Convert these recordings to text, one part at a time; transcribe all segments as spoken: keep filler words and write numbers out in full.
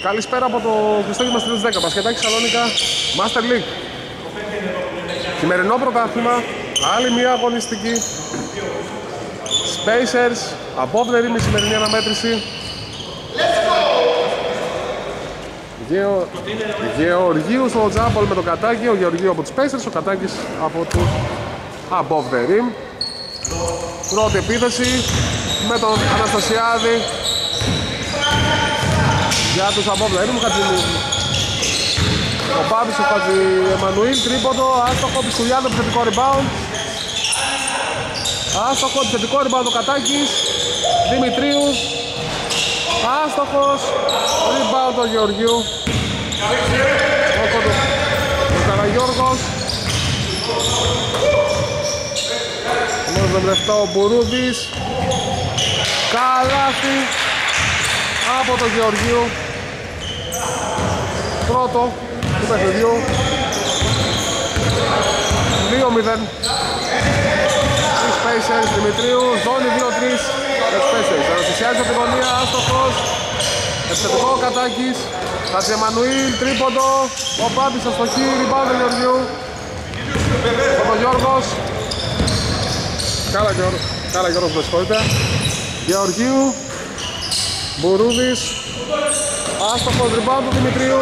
Καλησπέρα από το Χριστόγεννα στις δέκα. Μπασκετάκι Σαλόνικα Master League. Σημερινό πρωτάθλημα, άλλη μια αγωνιστική. Spacers, above the rim η σημερινή αναμέτρηση. Γεω... Γεωργίου στο τζάμπολ με τον Κατάκη, ο Γεωργίου από τους Spacers, ο Κατάκης από τους above the rim. Πρώτη επίθεση με τον Αναστασιάδη για τους above the rim, ο Χατζημίδη. Ο Μπάμπης, ο Χατζη Εμμανουήλ, τρίποντο, άστοχο, Πισκουλιάδη, επιθετικό rebound. Άστοχο, επιθετικό rebound ο Κατάκης, Δημητρίου. Άστοχος, rebound ο Γεωργίου. Ο Καραγιώργος. Μόνος με βρεφτά ο Μπουρούδης. Καλάθι από τον Γεωργίου. Πρώτο του παιχνιδιού. δύο μηδέν. Οι Spacers, Δημητρίου, ζώνη δύο τρία. Οι Spacers, αναστησιάζει από την γωνία, άστοχος. Επιθετικό ο Κατάκης. Χατζη Εμμανουήλ, τρίποντο. Ο Μπάμπης αστοχή, rebound του Γεωργίου. Ο Παπαγιώργος. Κάρα Γιώργος, Κάρα Γιώργος με συγχωρείτε. Γεωργίου. Μπουρούδης. Άστοχος, rebound του Δημητρίου.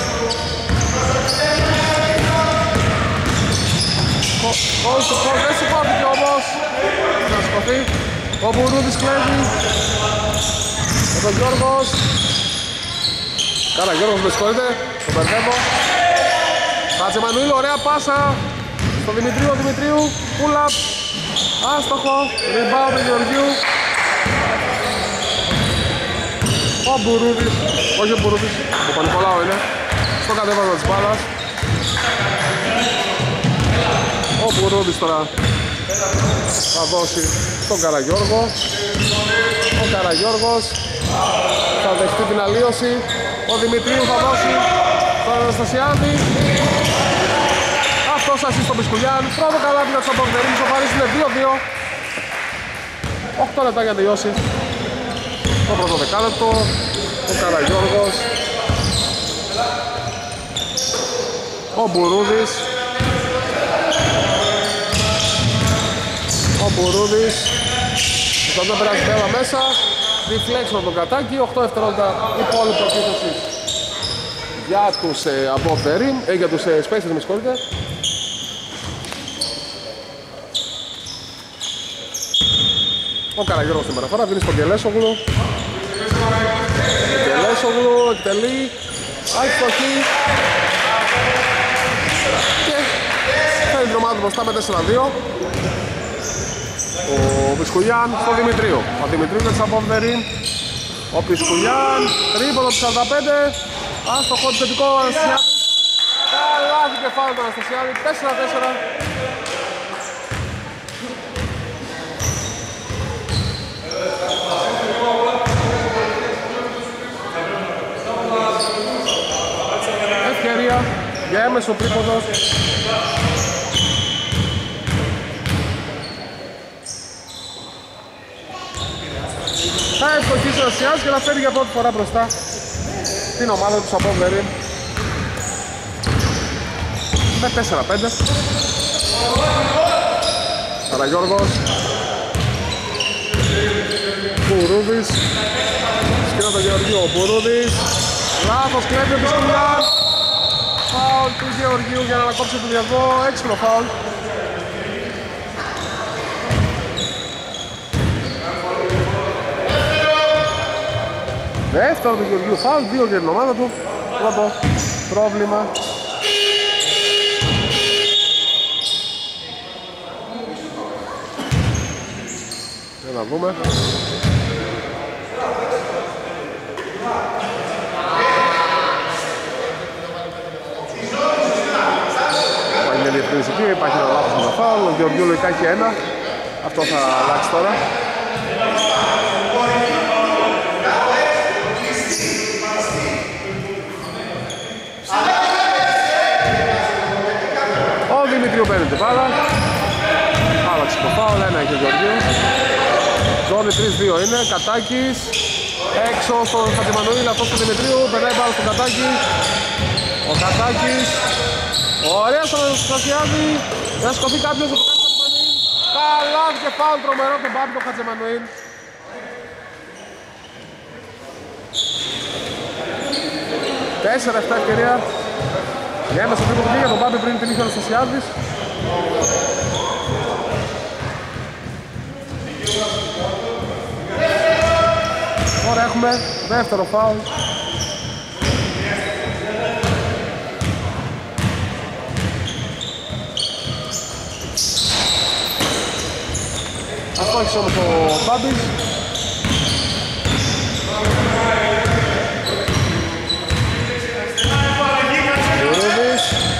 Όχι, δεν σηκώθηκε όμως. Να σηκωθεί. Ο Μπουρούδης κλέβει. Ο Παπαγιώργος. Κάρα Γιώργος με συγχωρείτε. Το μπερδεύω. Χατζη Εμμανουήλ, ωραία πάσα. Στο Δημητρίου, ο Δημητρίου. Pull-up. Άστοχο. Rebound του Γεωργίου. Ο Μπουρούδης. Όχι ο Μπουρούδης. Ο Πανικολάου είναι. Στο κατέβασμα της μπάλας. Ο Μπουρούδης τώρα θα δώσει στον Καραγιώργο. Ο Καραγιώργος θα δεχτεί την αλλίωση. Ο Δημητρίου θα δώσει στον Αναστασιάδη. Αυτός ασύ στον Πισκουλιάν. Πρώτο καλάθι για τους αποβδερίνους. Ο Παρίσι είναι δύο δύο. οκτώ λεπτά για να τελειώσει το πρώτο δεκάλεπτο. Ο Καραγιώργος. Ο Μπουρούδης. Ο Μπουρούδης. Θα τον περάσει πέρα μέσα. Reflex με τον Κατάκη. οκτώ δευτερόλεπτα υπόλοιπη επίθεση για τους ε, above the rim, ε, για τους ε, Spacers, με συγχωρείτε. Ο Καραγιώργος στην παραφορά δίνει στον Κελέσογλου. Ο Κελέσογλου εκτελεί. Άστοχη. Και φέρνει την ομάδα μπροστά με τέσσερα δύο. Ο Πισκουλιάν στο Δημητρίου. Ο Δημητρίου για τους above the rim. Ο Πισκουλιάν, τρίποντο του σαράντα πέντε. Άστοχο επιθετικό Αναστασιάδη. Καλάθι και φάουλ του Αναστασιάδη. τέσσερα τέσσερα. Ευκαιρία για έμεσο τρίποντο. Θα ευστοχίσει ο Αναστασιάδης και θα φέρει για πρώτη φορά μπροστά την ομάδα του above the rim με τέσσερα πέντε. Καραγιώργος. Μπουρούδης. Σκηνά το Γεωργίου, ο Μπουρούδης. Λάθος, κλέβει ο Πισκουλιάν. Φάουλ του Γεωργίου για να ανακόψει το διαβό. Έξυπνο φάουλ. Δεύτερο του Γεωργίου φάουλ, δύο για την ομάδα του. Πρώτο πρόβλημα. Για να δούμε. Υπάρχει μια διευκρίνηση εκεί, υπάρχει ένα λάθος με το φάουλ. Ο Γεωργίου λογικά έχει ένα. Αυτό θα αλλάξει τώρα. Ο Δημητρίου παίρνει την μπάλα. Άλλαξε το φάουλ, ένα έχει ο Γεωργίου. Ζώνη τρία δύο είναι, Κατάκης έξω στον Χατζημανουήλ, αυτός του Δημητρίου, περνάει μπάλα στον Κατάκη. Ο Κατάκης, ωραία στον Αναστασιάδη, να σκοθεί κάποιος από τον Χατζημανουήλ. Καλά και φάουλ τρομερό τον Μπάμπη τον Χατζημανουήλ. τέσσερα επτά ευκαιρία. Η έμεσα τρίποντο για τον Μπάμπη πριν την είχε ο Αναστασιάδης. Τώρα έχουμε δεύτερο φάουλ. Αυτό έχει όμως ο Μπάμπης. Γιουρούδης.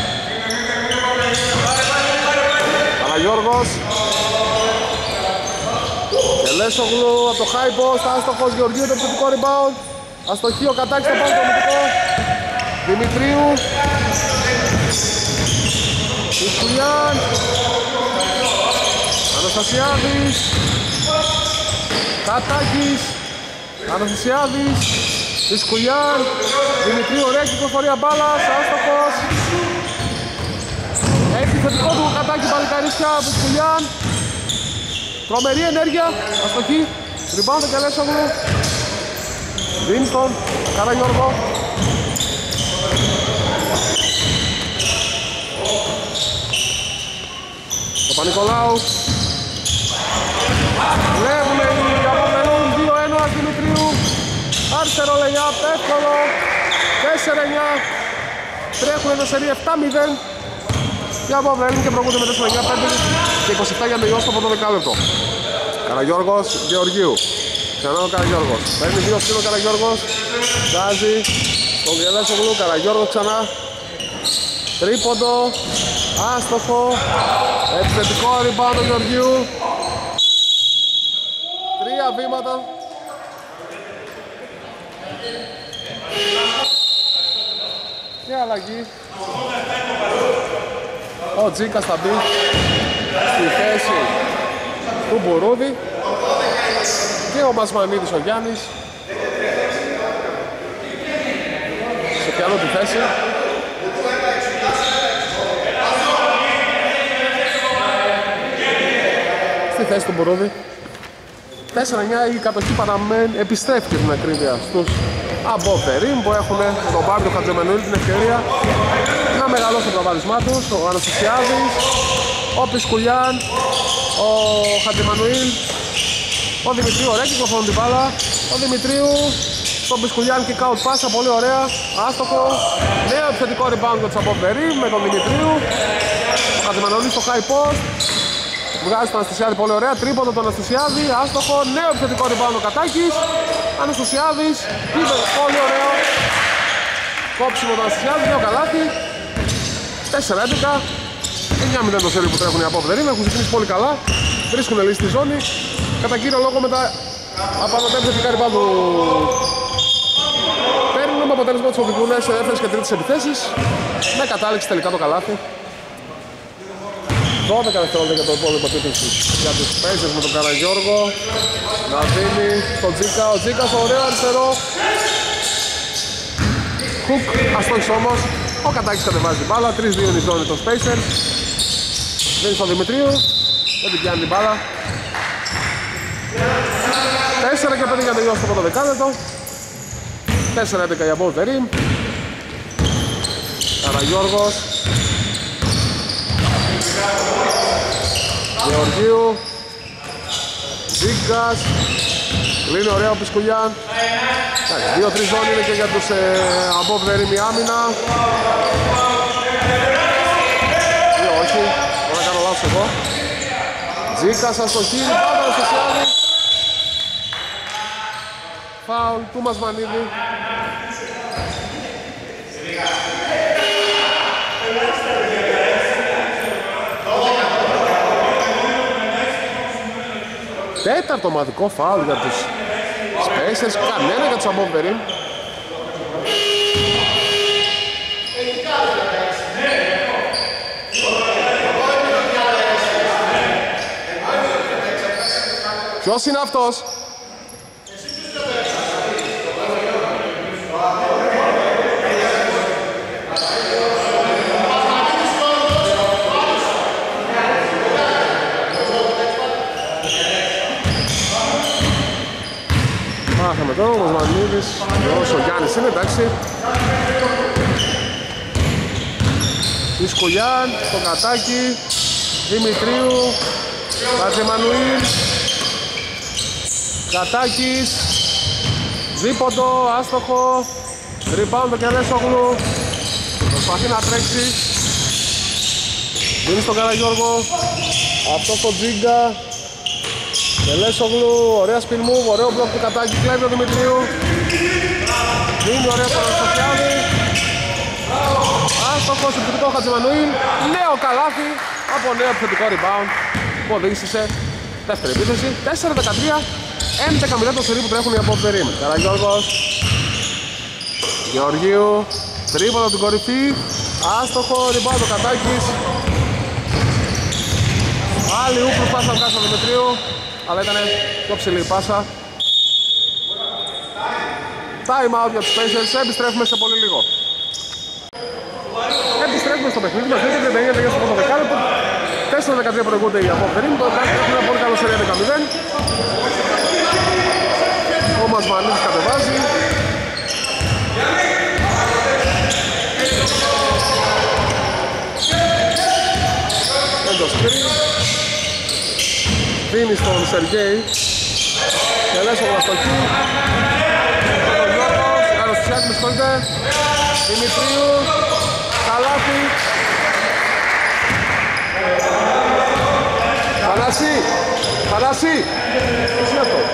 Παναγιώργος. Κελέσογλου από το high post, άστοχος Γεωργίου το επιθετικό rebound. Αστοχή ο Κατάκης στο πάνω το αμυντικό. Δημητρίου. Ισκουλιάν. Αναστασιάδης. Κατάκης. Αναστασιάδης. Ισκουλιάν. Δημητρίου, ωραία κυκλοφορία μπάλας, άστοχος. Επιθετικό του Κατάκη παλικαρίσια από Ισκουλιάν. Τρομερή ενέργεια, αστοχή, rebound και Κελέσογλου. Δίνει στον Καραγιώργο. Το Πανικολάου. Βλέπουμε οι αποβερούν δύο ένα Δημητρίου. Αριστερό lay-up, εύκολο. τέσσερα εννιά. Τρέχουν ένα σερί επτά μηδέν. Οι αποβερούν και προηγούνται με τέσσερα εννιά πέντε και είκοσι επτά για να τελειώσει το πρώτο δεκάλεπτο. Καραγιώργος, Γεωργίου. Ξανά ο Καραγιώργος. Παίρνει δύο σκύλο ο Καραγιώργος. Βγάζει τον Κελέσογλου. Καραγιώργος ξανά. Τρίποντο. Άστοχο. Επιθετικό rebound του Γεωργίου. Τρία βήματα. Και αλλαγή. Ο Τζίκας θα μπει στη θέση του Μπουρούδη και ο Μασμανίδης ο Γιάννης σε πιανό τη θέση. Στη θέση του Μπουρούδη. τέσσερα εννιά η κατοχή παραμένει, επιστρέφει και την ακρίβεια στους Αμπόφεριν που έχουν τον Μπάρντο Χατζεμανουήλ την ευκαιρία να μεγαλώσει το προβάδισμά τους. Ο Αναστασιάδης, ο Πισκουλιάν, ο Χατζεμανουήλ, ο Δημητρίου, ωραία κυκλοφορούν την μπάλα. Ο Δημητρίου, τον Πισκουλιάν kick out πάσα, πολύ ωραία, άστοχο. Νέο επιθετικό rebound για τους Αμπόφεριν με τον Δημητρίου. Ο Χατζεμανουήλ στο high post. Βγάζει τον Αναστασιάδη πολύ ωραία, τρίποντο τον Αναστασιάδη, άστοχο, νέο επιθετικό rebound ο Κατάκης. Αναστασιάδης, πολύ ωραίο. Κόψιμο τον Αναστασιάδη, νέο καλάθι. τέσσερα έντεκα, εννιά μηδέν το σέρι που τρέχουν οι Απόβδεροι, έχουν ξεκινήσει πολύ καλά. Βρίσκουν λύση στη ζώνη. Κατά κύριο λόγο με τα απανωτά επιθετικά rebound του παίρνουν με αποτέλεσμα τους οδηγούν σε δεύτερες και τρίτες επιθέσεις. Με κατάληξη τελικά το καλάθι. δώδεκα δευτερόλεπτα για το υπόλοιπο επίθεση για τους παίζες με τον Καραγιώργο να δίνει στον Τζίκα, ο Τζίκας ωραίο αριστερό Κουκ, αστόχης όμως, ο Κατάκης κατεβάζει την μπάλα, τρία δύο είναι η ζώνη των Spacers. Δίνει στον Δημητρίου, δεν την πιάνει την μπάλα. τέσσερα και πέντε για να τελειώσει το πρώτο δεκάλεπτο. τέσσερα έντεκα για Μπολτερίμ. Καραγιώργος, Γεωργίου, Ζίγκας, κλείνει ωραία ο Πισκουλιάν. δύο τρία ζώνη είναι και για τους ε, Αμπόβδεροι η άμυνα. Δύο όχι, μπορώ να κάνω λάθος εγώ. Ζίκας αστοχή, πάντα ο Στασιάδη. Φάουλ του Μασμανίδη. Τέταρτο ομαδικό φάουλ για τους Spacers, κανένα για τους Αμπόβδεροι. Ποιος είναι αυτός? Μάθαμε τώρα, ο Μασμανίδης, ο Γιάννης είναι, εντάξει. Ισκογιάν, στο κατάκι, Δημητρίου, Κατζεμανουήλ, Κατάκης, δίποντο, άστοχο, rebound το Κελέσογλου, προσπαθεί να τρέξει, δίνει στον Καραγιώργο, αυτό στο Τζίγκα, Κελέσογλου, ωραία spin move, ωραίο μπλοκ του Κατάκη, κλέβει ο Δημητρίου, δίνει ωραία στον Αναστασιάδη, άστοχο, συμπτυτικό Χατζημανουήλ, νέο καλάθι από νέο επιθετικό rebound που οδήγησε σε δεύτερη επίθεση, τέσσερα δεκατρία, έντεκα μηδέν το σερί που τρέχουν οι από περίμεν. Καραγιώργος, Γεωργίου, τρίποντο από την κορυφή, άστοχο, rebound ο Κατάκης, άλλη ούπ προσπάθησε να βγάζει τον Δημητρίου, αλλά ήταν πιο ψηλή η πάσα. Time out για τους Pacers, επιστρέφουμε σε πολύ λίγο. Επιστρέφουμε στο παιχνίδι μας, δείτε τριάντα εννέα στο πρώτο δεκάλεπτο, τέσσερα δεκατρία προηγούνται οι από περίμεν, το έχουμε ένα πολύ καλό σερί έντεκα μηδέν. Ο Μασμανίδης κατεβάζει. Έντος κρύβει. Δίνει στον Σεργέη. Κελέσογλου αστοχή. Ο Γιώργος, Αναστασιάκη με συγχωρείτε. Δημητρίου. Καλάθι. Θανάση. Θανάση. Τι είναι αυτό?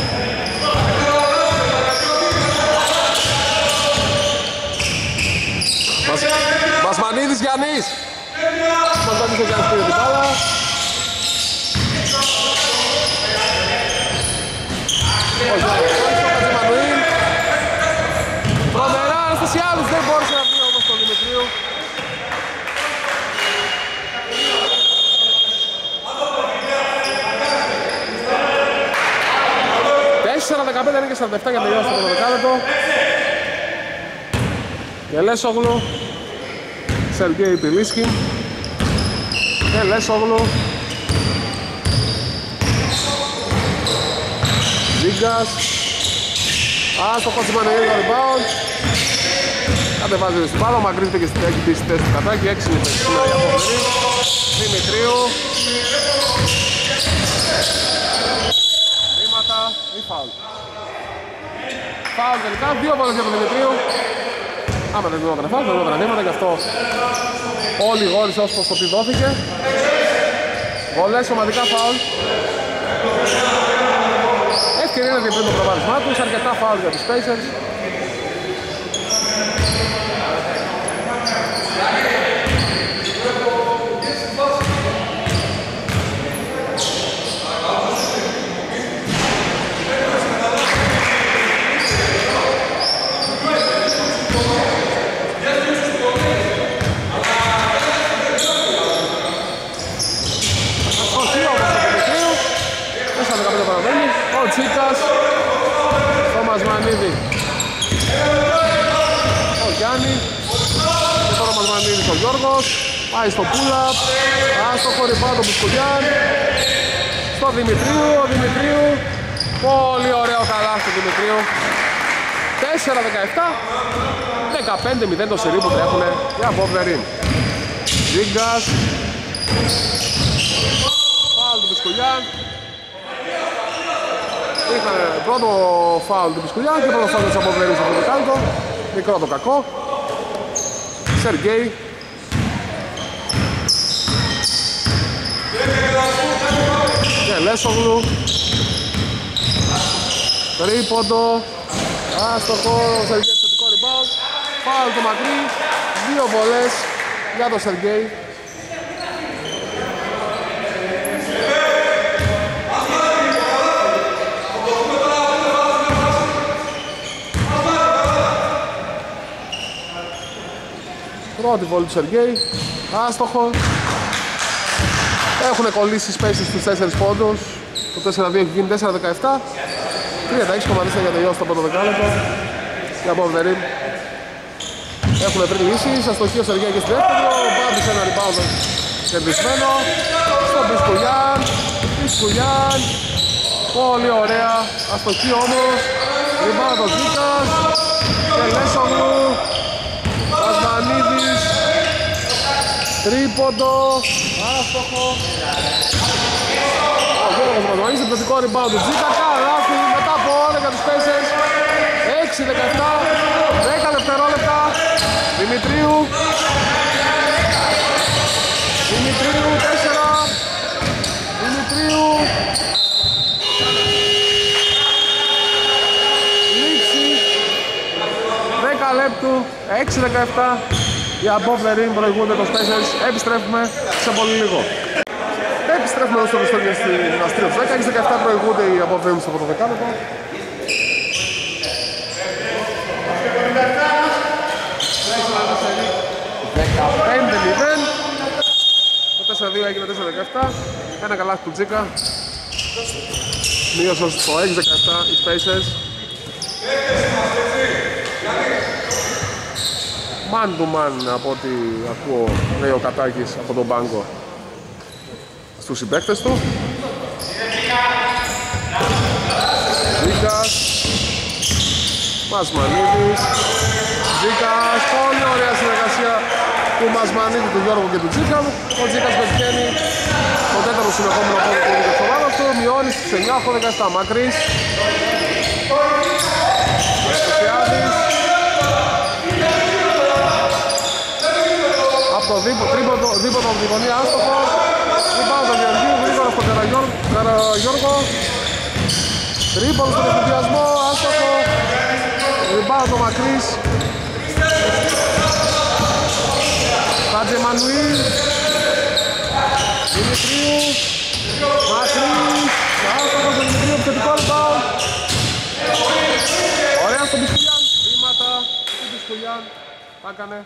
Μασμανίδης Γιάννης. Μασμανίδης ο Γιάννης πήρε την μπάλα. Ο Γιάννης ο Κατζημανουήλ. Τρομερά Αναστασιάδης, δεν μπόρεσε να βρει όμως τον Δημητρίου. τέσσερα δεκαπέντε είναι και σαράντα επτά για να τελειώσει το δεκάλεπτο. Κελέσογλου, Σεργέη Πιλίσκι, Κελέσογλου, Ζίγκας, άστοχο Χατζημανουήλ το rebound, κατεβάζει στην μπάλα, ο Μαγκρίζεται και έχει μπει στη θέση του Κατάκη, έξι είναι σήμερα η απόφερη, Δημητρίου, βήματα ή φάουλ. Φάουλ τελικά, δύο βόλες για τον Δημητρίου. Άμα δεν δούμε φάουλ, δεν δούμε βήματα, γι' αυτό όλοι γόρισε ως προς το τι δόθηκε. Βολές, ομαδικά φάουλ. Ευκαιρία να διευρύνει το προβάδισμά τους, αρκετά φάουλ για τους Pacers. Ο Τσίκας, ο Μασμανίδη, ο Γιάννης, και τώρα ο Μασμανίδης ο Γιώργος, πάει στο pull-up, άστοχο rebound του Μπουσκουλιάν, στο Δημητρίου, ο Δημητρίου, πολύ ωραίο καλάθι του Δημητρίου, τέσσερα δεκαεπτά, δεκαπέντε μηδέν το σερί που τρέχουν για Μποβερίν. Ζίγκας, φάουλ του Μπουσκουλιάν. Είχαν πρώτο φάουλ του Πισκουλιάν και πρώτο φάουλ της Αποβέρης από το δεκάλεπτο. Μικρό το κακό. Σεργέη. Κελέσογλου. Τρίποντο. Άστοχο. Σεργέη θετικό rebound. Φάουλ το μακρύ. Δύο βολές για το Σεργέη. Πρώτη βόλη του Σεργέη, άστοχο. Έχουν κολλήσει οι Pacers στους τέσσερις πόντους. Το τέσσερα δύο έχει γίνει τέσσερα δεκαεπτά. τριάντα έξι κόμμα τέσσερα για τελειώσει το πρώτο δεκάλεπτο. Για Μποβερίν. Έχουν βρει λύσεις, αστοχή ο Σεργέη και στη δεύτερη. Ο Μπάμπης ένα rebound κερδισμένο. Στον Πισκουλιάν. Πισκουλιάν. Πολύ ωραία. Αστοχή όμως. Rebound ο Ζήκας και Λέσογλου. Μασμανίδης. Τρίποντο. Άστοχο. Ο Γιώργος Μασμανίδης, επιθετικό rebound του Ζήκα. Καλάθι μετά από όλα για τους Pacers. έξι δεκαεπτά, δέκα δευτερόλεπτα. Δημητρίου. Δημητρίου, τέσσερα. Δημητρίου. Λήξη. δέκα λεπτού, έξι δεκαεπτά. Οι above the rim προηγούνται τους Pacers. Επιστρέφουμε σε πολύ λίγο. Επιστρέφουμε εδώ στο Βιστόκια στην Αστρία του δέκα. έξι δεκαεπτά προηγούνται οι above the rim στο πρώτο δεκάλεπτο. δεκαπέντε μηδέν. Το τέσσερα δύο έγινε τέσσερα δεκαεπτά. Ένα καλάθι του Τζίκα. Μείωσε στο έξι δεκαεπτά οι Pacers. Man to man από ό,τι ακούω, λέει ο Κατάκης από τον πάγκο στους συμπαίκτες του. Τζίκας, Μασμανίδης, Τζίκας, πολύ ωραία συνεργασία του Μασμανίδη, του Γιώργου και του Τζίκα. Ο Τζίκας πετυχαίνει το τέταρτο συνεχόμενο πόδι του και της ομάδας του, μειώνει στις εννιά δεκαεπτά. Μακρύς, Στοσιάδης, από το τρίποντο, δίποτο από τη γωνία, άστοχο. Rebound τον Γεωργίου, γρήγορα στον Καραγιώργο. Τρίποντο στον εφηδιασμό, άστοχο. Rebound ο Μακρύς. Χατζεμανουήλ. Δημητρίου. Μακρύς. Άστοχος τον Δημητρίου, επιθετικό rebound. Ωραία στον Πισκουλιάν. Βήματα. Στον Πισκουλιάν. Τα έκανε.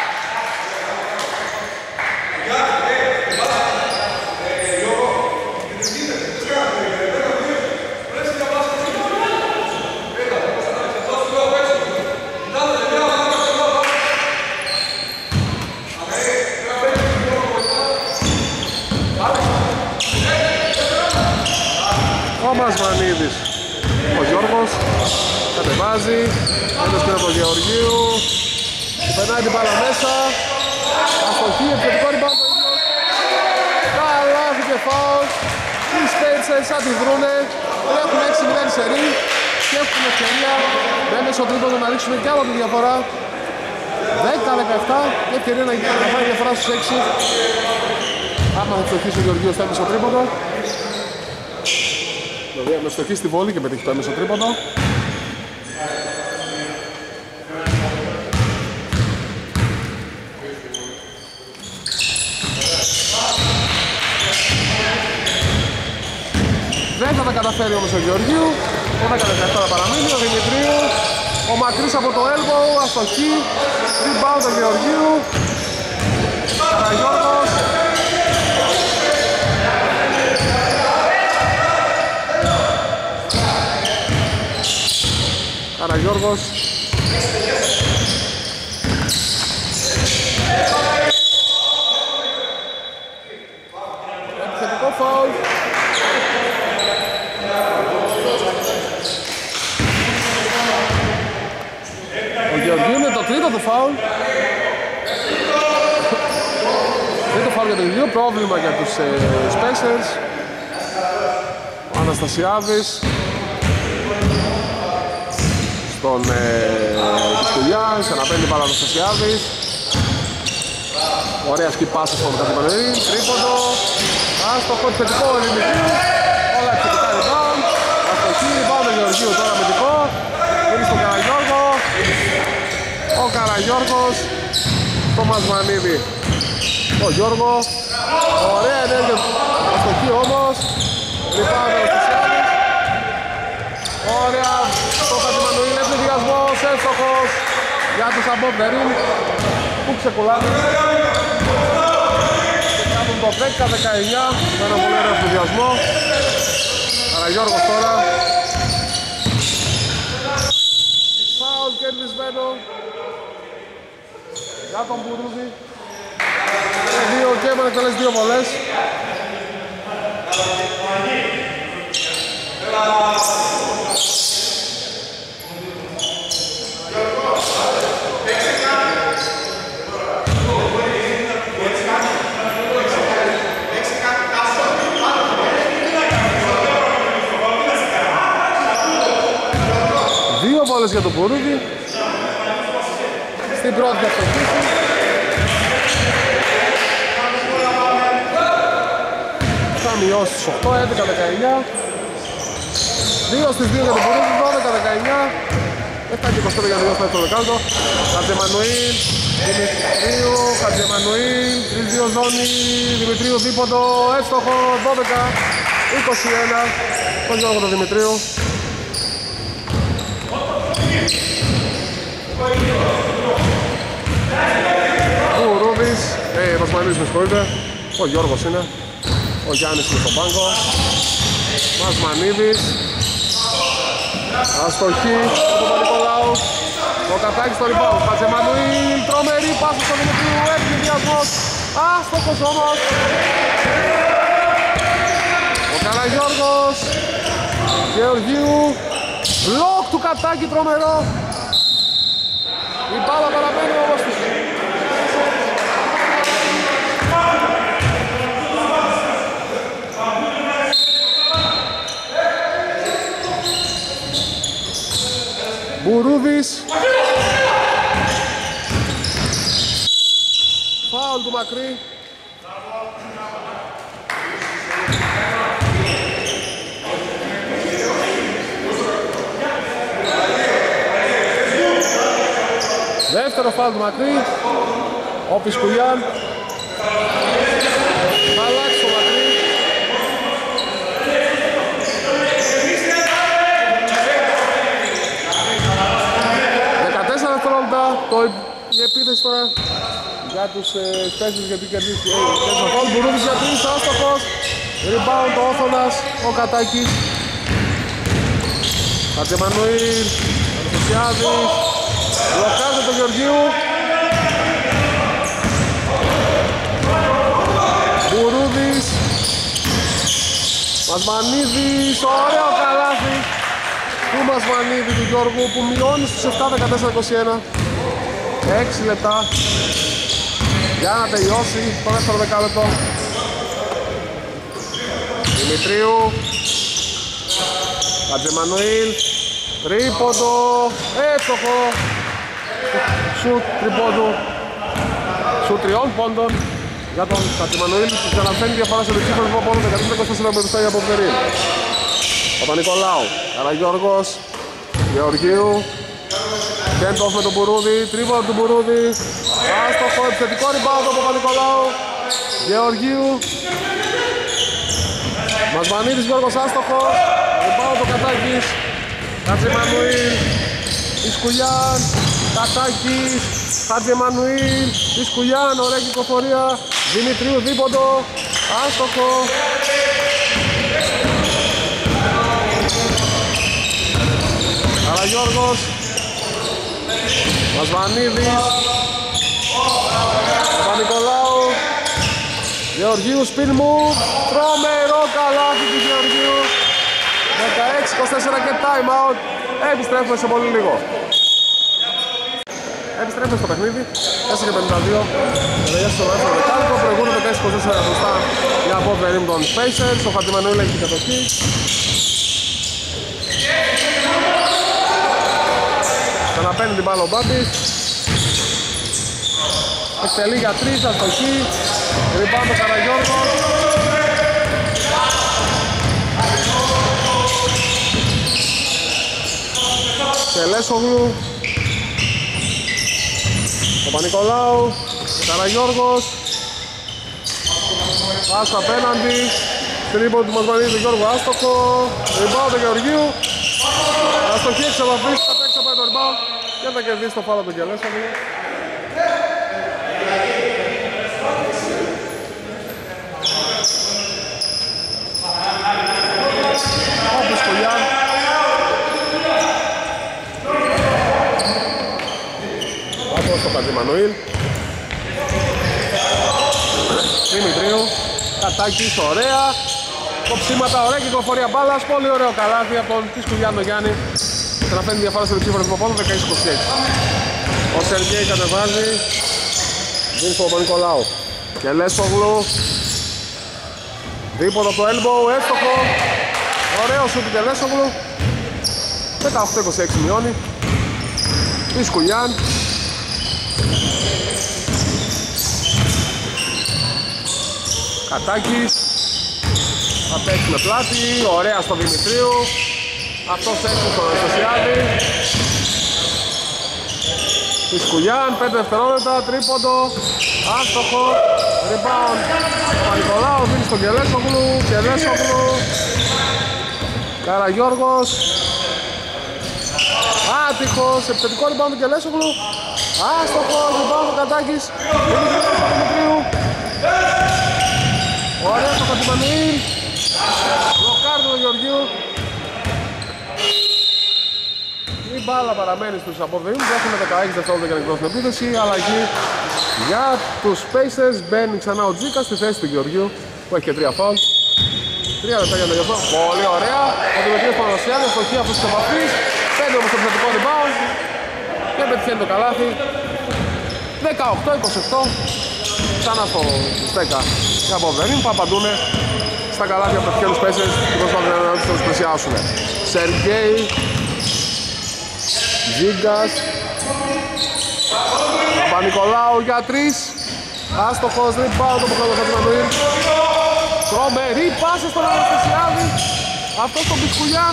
Ο Μασμανίδης, ο Γιώργος κατεβάζει, έντος και από τον Γεωργίου, περνάει την μπάλα μέσα, αστοχή, επιθετικό rebound ο ίδιος, καλάθι και φάουλ. Οι Pacers θα τη βρούνε, έχουν έξι μηδέν σερί και έχουν ευκαιρία με μέσο τρίποντο να ρίξουν και άλλο τη διαφορά. δέκα δεκαεπτά και ευκαιρία να πάει διαφορά στους έξι. Άμα θα φτωχίσει ο Γεωργίος στο έμεσο τρίποντο. Δηλαδή με στοχή στη βόλη και πετύχει το έμεσο τρίποντο. Δεν θα τα καταφέρει όμως ο Γεωργίου. Όλα κατά θα παραμείνει ο Δημητρίου. Ο Μακρύς από το elbow, αστοχή. Rebound του Γεωργίου. Καραγιώργος. Καραγιώργος. Επιθετικό φάουλ. Ο Γεωργίου είναι το τρίτο του φάουλ. Τρίτο φάουλ για το ίδιο, πρόβλημα για τους ε, Pacers. Ο Αναστασιάδης στον Πισκουλιά, ξαναπαίνει πάρα ο Αναστασιάδης. Ωραία σκυπάσα στον Κατυπανερή, τρίποντο, άστοχο, επιθετικό Δημητρίου, όλα επιθετικά rebound, αστοχή, rebound του Γεωργίου τώρα αμυντικό, είναι στον Καραγιώργο, ο Καραγιώργος, στο Μασμανίδη, ο Γιώργο, ωραία ενέργεια, αστοχή όμως, rebound του Αναστασιάδης, ωραία, στο Κατυπανερή, εφηδιασμός, εύστοχος για τους above the rim, που ξεκουλάνε. Το δέκα δεκαεννιά με ένα πολύ ωραίο ενθουσιασμό. Καραγιώργος τώρα. Φάουλ κερδισμένο για τον Μπουρούδη. Και δύο και με εκτελέσει δύο βολές. βόλες για τον Μπουρούδη. Στην πρώτη αυτοκίνηση. Θα μειώσει στις οκτώ, έντεκα δεκαεννιά. δύο στις δύο για τον Μπουρούδη, δώδεκα δεκαεννιά. εφτά και είκοσι πέντε για να τελειώσει το δεκάλεπτο. Χατζεμανουήλ, Δημητρίου, Χατζεμανουήλ, τρία δύο ζώνη, Δημητρίου δίποντο, εύστοχο, δώδεκα είκοσι ένα. Τον Γιώργο τον Δημητρίου. Ο Ρούδης, ε, Βασμανίδης με συγχωρείτε. Ο Γιώργος είναι. Ο Γιάννης είναι στον πάγκο. Βασμανίδης. Αστοχή από τον Νικολάου. Ο Κατάκης στο rebound. Χατζεμανουήλ, τρομερή πάση στο Δημητρίου, εκπληδιασμός. Άστοχος όμως. Ο Καραγιώργος. Γεωργίου. Μπλοκ του Κατάκη, τρομερό. Η μπάλα παραμένει όμως τους. Μπουρούδης. Φάουλ του μακρύ. Δεύτερο φάουλ του μακρύ. Ο Πισκουλιάν. Θα αλλάξει το μακρύ. δεκατέσσερα δευτερόλεπτα. Η επίθεση τώρα για τους παίκτες γιατί κερδίσει. Κέρδισε ο φάουλ. Μπουρούδης για τρεις, άστοχος. Rebound ο Όθωνας, ο Κατάκης. Χατζεμανουήλ. Αναστασιάδης. Μπλοκάζει τον Γεωργίου. Μπουρούδης. Μασμανίδης. Ωραίο καλάθι του Μασμανίδη του Γιώργου που μειώνει στους επτά δεκατέσσερα είκοσι ένα. έξι λεπτά για να τελειώσει το δεύτερο δεκάλεπτο. Δημητρίου. Χατζεμανουήλ. Τρίποντο. Εύστοχο. Σουτ τριπόντου. Σουτ τριών πόντων για τον Χατζεμανουήλ. Ξαναφέρνει διαφορά σε λεξίφωνο λοιπόν πόντων δεκατέσσερα είκοσι τέσσερα με πιστάγια από Πτερίν. Παπα-Νικολάου. Καραγιώργος. Γεωργίου. Κέντοφ με τον Μπουρούδη. Τρίποντο του Μπουρούδη. Άστοχο. Επιθετικό rebound από Παπα-Νικολάου. Γεωργίου. Μασμανίδης Γιώργος άστοχο. Rebound το Κατάκης. Χατζεμανουήλ. Ισκουλιάν. Κατάκης. Χατζεμανουήλ. Ισκουλιάν. Ωραία κυκλοφορία. Δημητρίου δίποντο. Άστοχο. Καραγιώργος. Μασμανίδης. Παπα-Νικολάου. Γεωργίου spin move. Τρομερό καλάθι του Γεωργίου. δεκαέξι είκοσι τέσσερα και time out. Επιστρέφουμε σε πολύ λίγο. Επιστρέφουμε στο παιχνίδι. τέσσερα και πενήντα δύο. Τελειώσει το δεύτερο δεκάλεπτο. Προηγούνται δεκαέξι είκοσι τέσσερα μπροστά για από Περίμ των Pacers. Ο Χατζημανουήλ έχει την κατοχή. Ξαναπαίνει την μπάλα ο Μπάμπης. Εκτελεί για τρεις, αστοχή. Rebound ο Καραγιώργος. Τελέσογλου. Παπα-Νικολάου. Καραγιώργος. Πας απέναντι. Τρίπον του Μασμανίδη του Γιώργου άστοχο. Rebound του Γεωργίου. Αστοχή εξ επαφής. Θα παίξει από το rebound και θα κερδίσει το φάουλ από τον Τελέσογλου. Ο Πισκουλιάν. Βάζω στο Χατζημανουήλ. Δημητρίου. Κατάκης, ωραία. Κοψίματα, ωραία κυκλοφορία μπάλας. Πολύ ωραίο καλάθι από τον Πισκουλιάν τον Γιάννη. Ξαναφέρνει διαφορά στο λεξίφωνο του Παπώνου δεκαέξι είκοσι έξι. Ο Σεργέη κατεβάζει. Δίνει στον Παπα-Νικολάου. Και Λέσογλου. Δίποτο από το elbow, εύστοχο. Ωραίο σου του Τελέσογλου. δεκαοκτώ είκοσι έξι μειώνει. Ισκουλιάν. Κατάκης. Θα παίξει με πλάτη. Ωραία στο Δημητρίου. Αυτός έξω στον Αναστασιάδη. Ισκουλιάν, πέντε δευτερόλεπτα, τρίποντο. Άστοχο. Rebound. Παπα-Νικολάου δίνει στον Κελέσογλου. Κελέσογλου. Καραγιώργος. Άτυχος. Επιθετικό rebound του Κελέσογλου. Άστοχο. Rebound του Κατάκης. Δημητρίου. Ωραία στο Χατζημανουήλ. Μπλοκάρ του Γεωργίου. Η μπάλα παραμένει στους αποβεήμους. Έχουμε δεκαέξι δευτερόλεπτα για να εκδώσουν επίθεση. Αλλαγή για τους Pacers. Μπαίνει ξανά ο Τζίκας στη θέση του Γεωργίου που έχει και τρία φάουλ. Τρία λεπτά για να τελειώσω. Πολύ ωραία. Ο Δημητρίου Πανασιάδη, αστοχή αυτός της επαφής. Πέντε όμως το επιθετικό rebound. Και πετυχαίνει το καλάθι. δεκαοκτώ είκοσι οκτώ. Ξανά στο δέκα για αποβεήμ. Παπαντούνε στα καλάθια που πετυχαίνουν τους Pacers και προσπαθούν να τους πλησιάσουν. Σεργέη. Τζίγκας. Παπα-Νικολάου για τρεις. Άστοχος, rebound από τον Χατζημανουήλ. Τρομερή πάσα στον Αναστασιάδη. Αυτό στον Πισκουλιάν.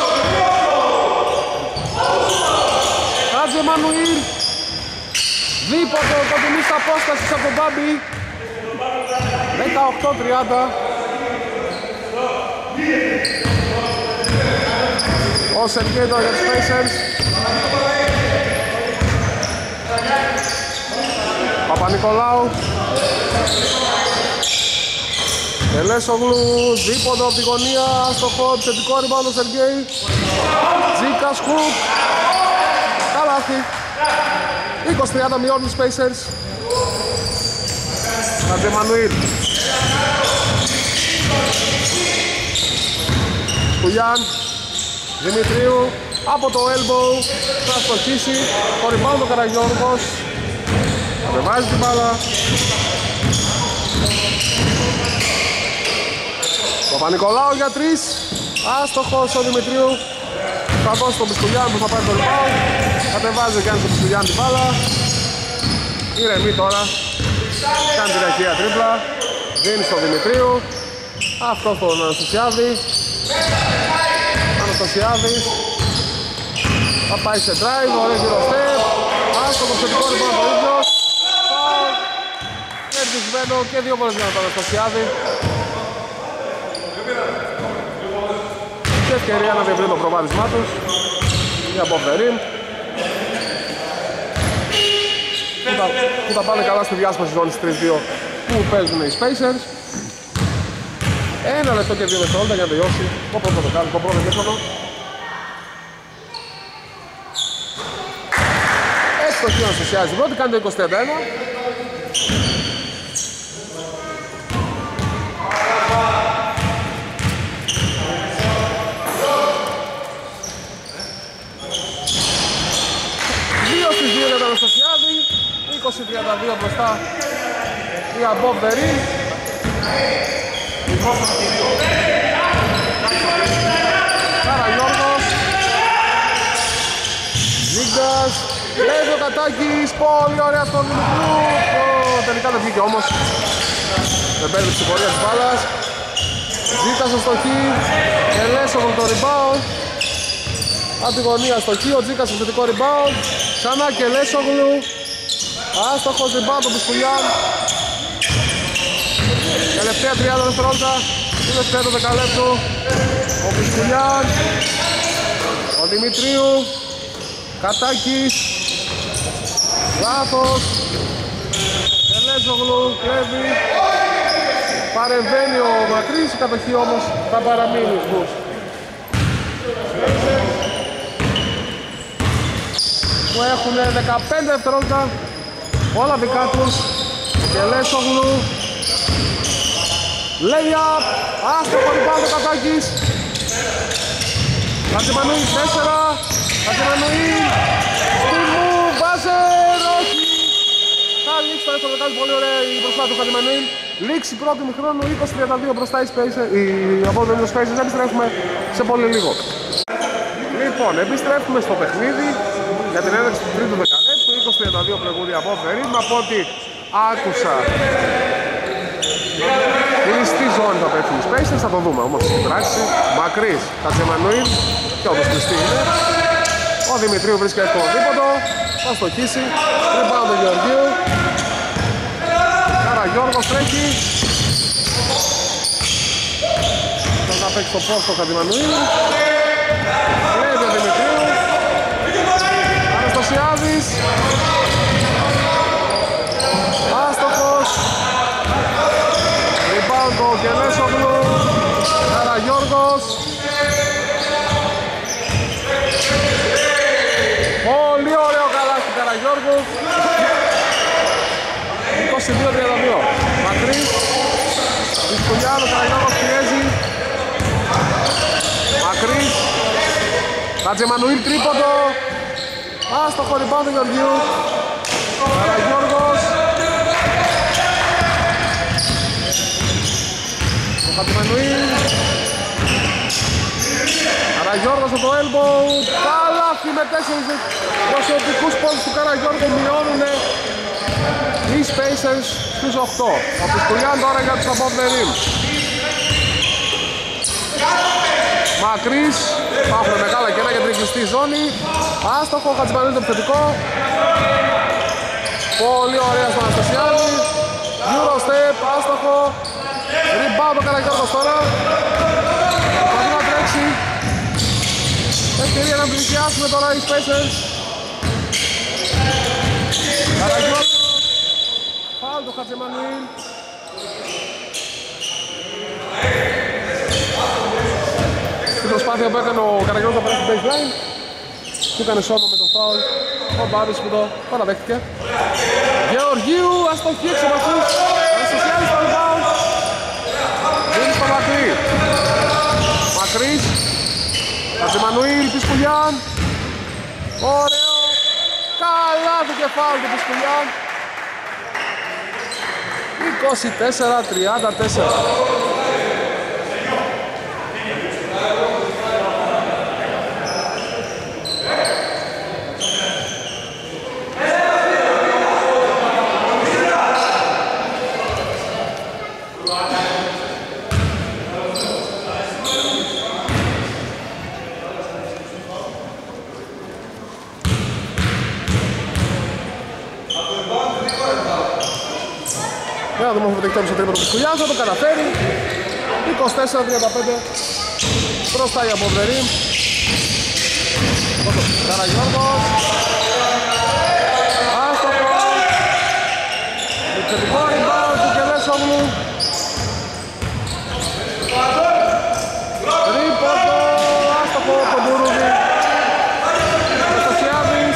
Χατζημανουήλ. Δίποτο, κοντινής απόστασης από τον Μπάμπη. δεκαοκτώ τριάντα. Ο Σεργέη τώρα για τους Pacers. Παπα-Νικολάου. Κελέσογλου, δίποντο από τη γωνία, άστοχο, επιθετικό rebound ο Σεργέη. Τζίκας, χουπ. Καλάθι. είκοσι τριάντα μειώνουν τους Pacers. Χατζημανουήλ. Κουλιάν. Δημητρίου από το elbow θα στοχίσει. Το rebound ο Καραγιώργος. Ανεβάζει την μπάλα. Παπα-Νικολάου για τρεις. Άστοχος ο Δημητρίου. Θα δώσει τον Πισκουλιάν που θα πάρει το rebound. Κατεβάζει ο Γιάννης τον Πισκουλιάν την μπάλα. Ηρεμεί τώρα. Κάνει την αρχαία τρίπλα. Δίνει στον Δημητρίου. Αυτό στον Αναστασιάδη. Αναστασιάδης. Θα πάει σε drive. Ωραίο γύρω step. Άστοχο θετικό rebound το ίδιος. Κερδισμένο και δύο βόλες για τον Αναστασιάδη. Και ευκαιρία να διευρύνει το προβάδισμά τους για Μποβερίν που τα, που τα πάνε καλά στη διάσπαση ζώνης τρία δύο που παίζουν οι Pacers. Ένα λεπτό και δύο δευτερόλεπτα για να τελειώσει το πρώτο δεκάλεπτο, το πρώτο γέφωνο. Έτσι το χείο ενθουσιάζει πρώτη, κάνει το είκοσι τριάντα ένα. είκοσι τριάντα δύο μπροστά η Αμπόβερη. Καραγιώργος. Ζίγκας. Λέει ο Κατάκης. Πολύ ωραία στον Δημητρίου. Τελικά δεν βγήκε όμως. Δεν παίρνει τη ψηφορία της μπάλας. Ζήτας στο στοχή. Ελέσσογλου το rebound. Από τη γωνία στοχή. Ο Τζίκας στο θετικό rebound. Ξανά και Ελέσσογλου. Άστοχος rebound του Πισκουλιάν. Τελευταία τριάντα δευτερόλεπτα. Τελευταία το δεκαλέπτου. Ο Πισκουλιάν. Ο Δημητρίου. Κατάκης. Λάθος. Ελέσσογλου. Κλέβει. Παρεμβαίνει ο Μακρύς. Η κατοχή όμως θα παραμείνει. Που έχουν δεκαπέντε δευτερόλεπτα. Όλα δικά τους. Κελέσογλου. Lay-up. Άστοχο rebound ο Κατάκης. Χατζημανουήλ τέσσερα. Χατζημανουήλ. Στιγμού. Μπάζερ. Όχι. Θα λήξει το δεύτερο δεκάλεπτο. Πολύ ωραία η μπροστά του Χατζημανουήλ. Λήξη πρώτη μηχρόνου. είκοσι τριάντα δύο μπροστά οι Pacers. Οι Απόλλωνες Pacers. Επιστρέφουμε σε πολύ λίγο. Λοιπόν, επιστρέφουμε στο παιχνίδι για την έναρξη του τρίτου δεκαλέπτου. είκοσι τριάντα δύο προηγούνται από Φερίμ. Από ό,τι άκουσα, κλειστή ζώνη θα πέφτει οι Spacers, θα το δούμε όμως στην πράξη. Μακρύς, Χατζεμανουήλ, και όντως κλειστή είναι. Ο Δημητρίου βρίσκεται στο δίποτο, θα στοχίσει. Rebound του Γεωργίου. Καραγιώργος τρέχει. Θα παίξει το πόστο ο Χατζεμανουήλ. Βλέπει ο Δημητρίου. Αναστασιάδης. Άστοχος. Rebound ο Κελέσογλου. Καραγιώργος. Πολύ ωραίο καλάθι του Καραγιώργου. είκοσι δύο τριάντα δύο. Μακρύς. Δυσκολιάνο, Καραγιώργος πιέζει. Μακρύς. Χατζεμανουήλ τρίποντο. Άστοχο rebound του Γεωργίου. Καραγιώργος. Ο Χατζεμανουήλ. Καραγιώργος από το elbow. Καλάθι με τέσσερις προσωπικούς πόντους του Καραγιώργου, μειώνουνε οι Spacers στους οκτώ. Ο Πισκουλιάν τώρα για τους από Φερίμ. Μακρύς, υπάρχουν μεγάλα κενά για την κλειστή ζώνη. Άστοχο, ο Χατζημανουήλ το επιθετικό. Πολύ ωραία στον Αναστασιάδη. Eurostep, άστοχο. Rebound ο Καραγιώργος τώρα. Προσπαθεί να τρέξει. Ευκαιρία να πλησιάσουμε τώρα οι Spacers. Καραγιώργος. Φάουλ το Χατζημανουήλ. Στην προσπάθεια που έκανε ο Καραγιώργος να περάσει την baseline, του έκανε σώμα με το φάουλ ο Μπάμπης που το παραδέχτηκε. Γεωργίου, αστοχή εξ επαφής. Αναστασιάδης στο rebound. Δίνει στο Μακρύ. Μακρύς. Χατζημανουήλ, Πισκουλιάν. Ωραίο. Καλά το κεφάλι του Πισκουλιάν. είκοσι τέσσερα τριάντα τέσσερα. Να δούμε αυτό το εκτέλεσε στο τρίποντο του Πισκουλιάν, θα το καταφέρει. είκοσι τέσσερα τριάντα πέντε μπροστά η από Φερίμ. Καραγιώργος. Άστοχο. Επιθετικό rebound του Κελέσογλου. Τρίποντο. Άστοχο από τον Μπουρούδη. Αναστασιάδης.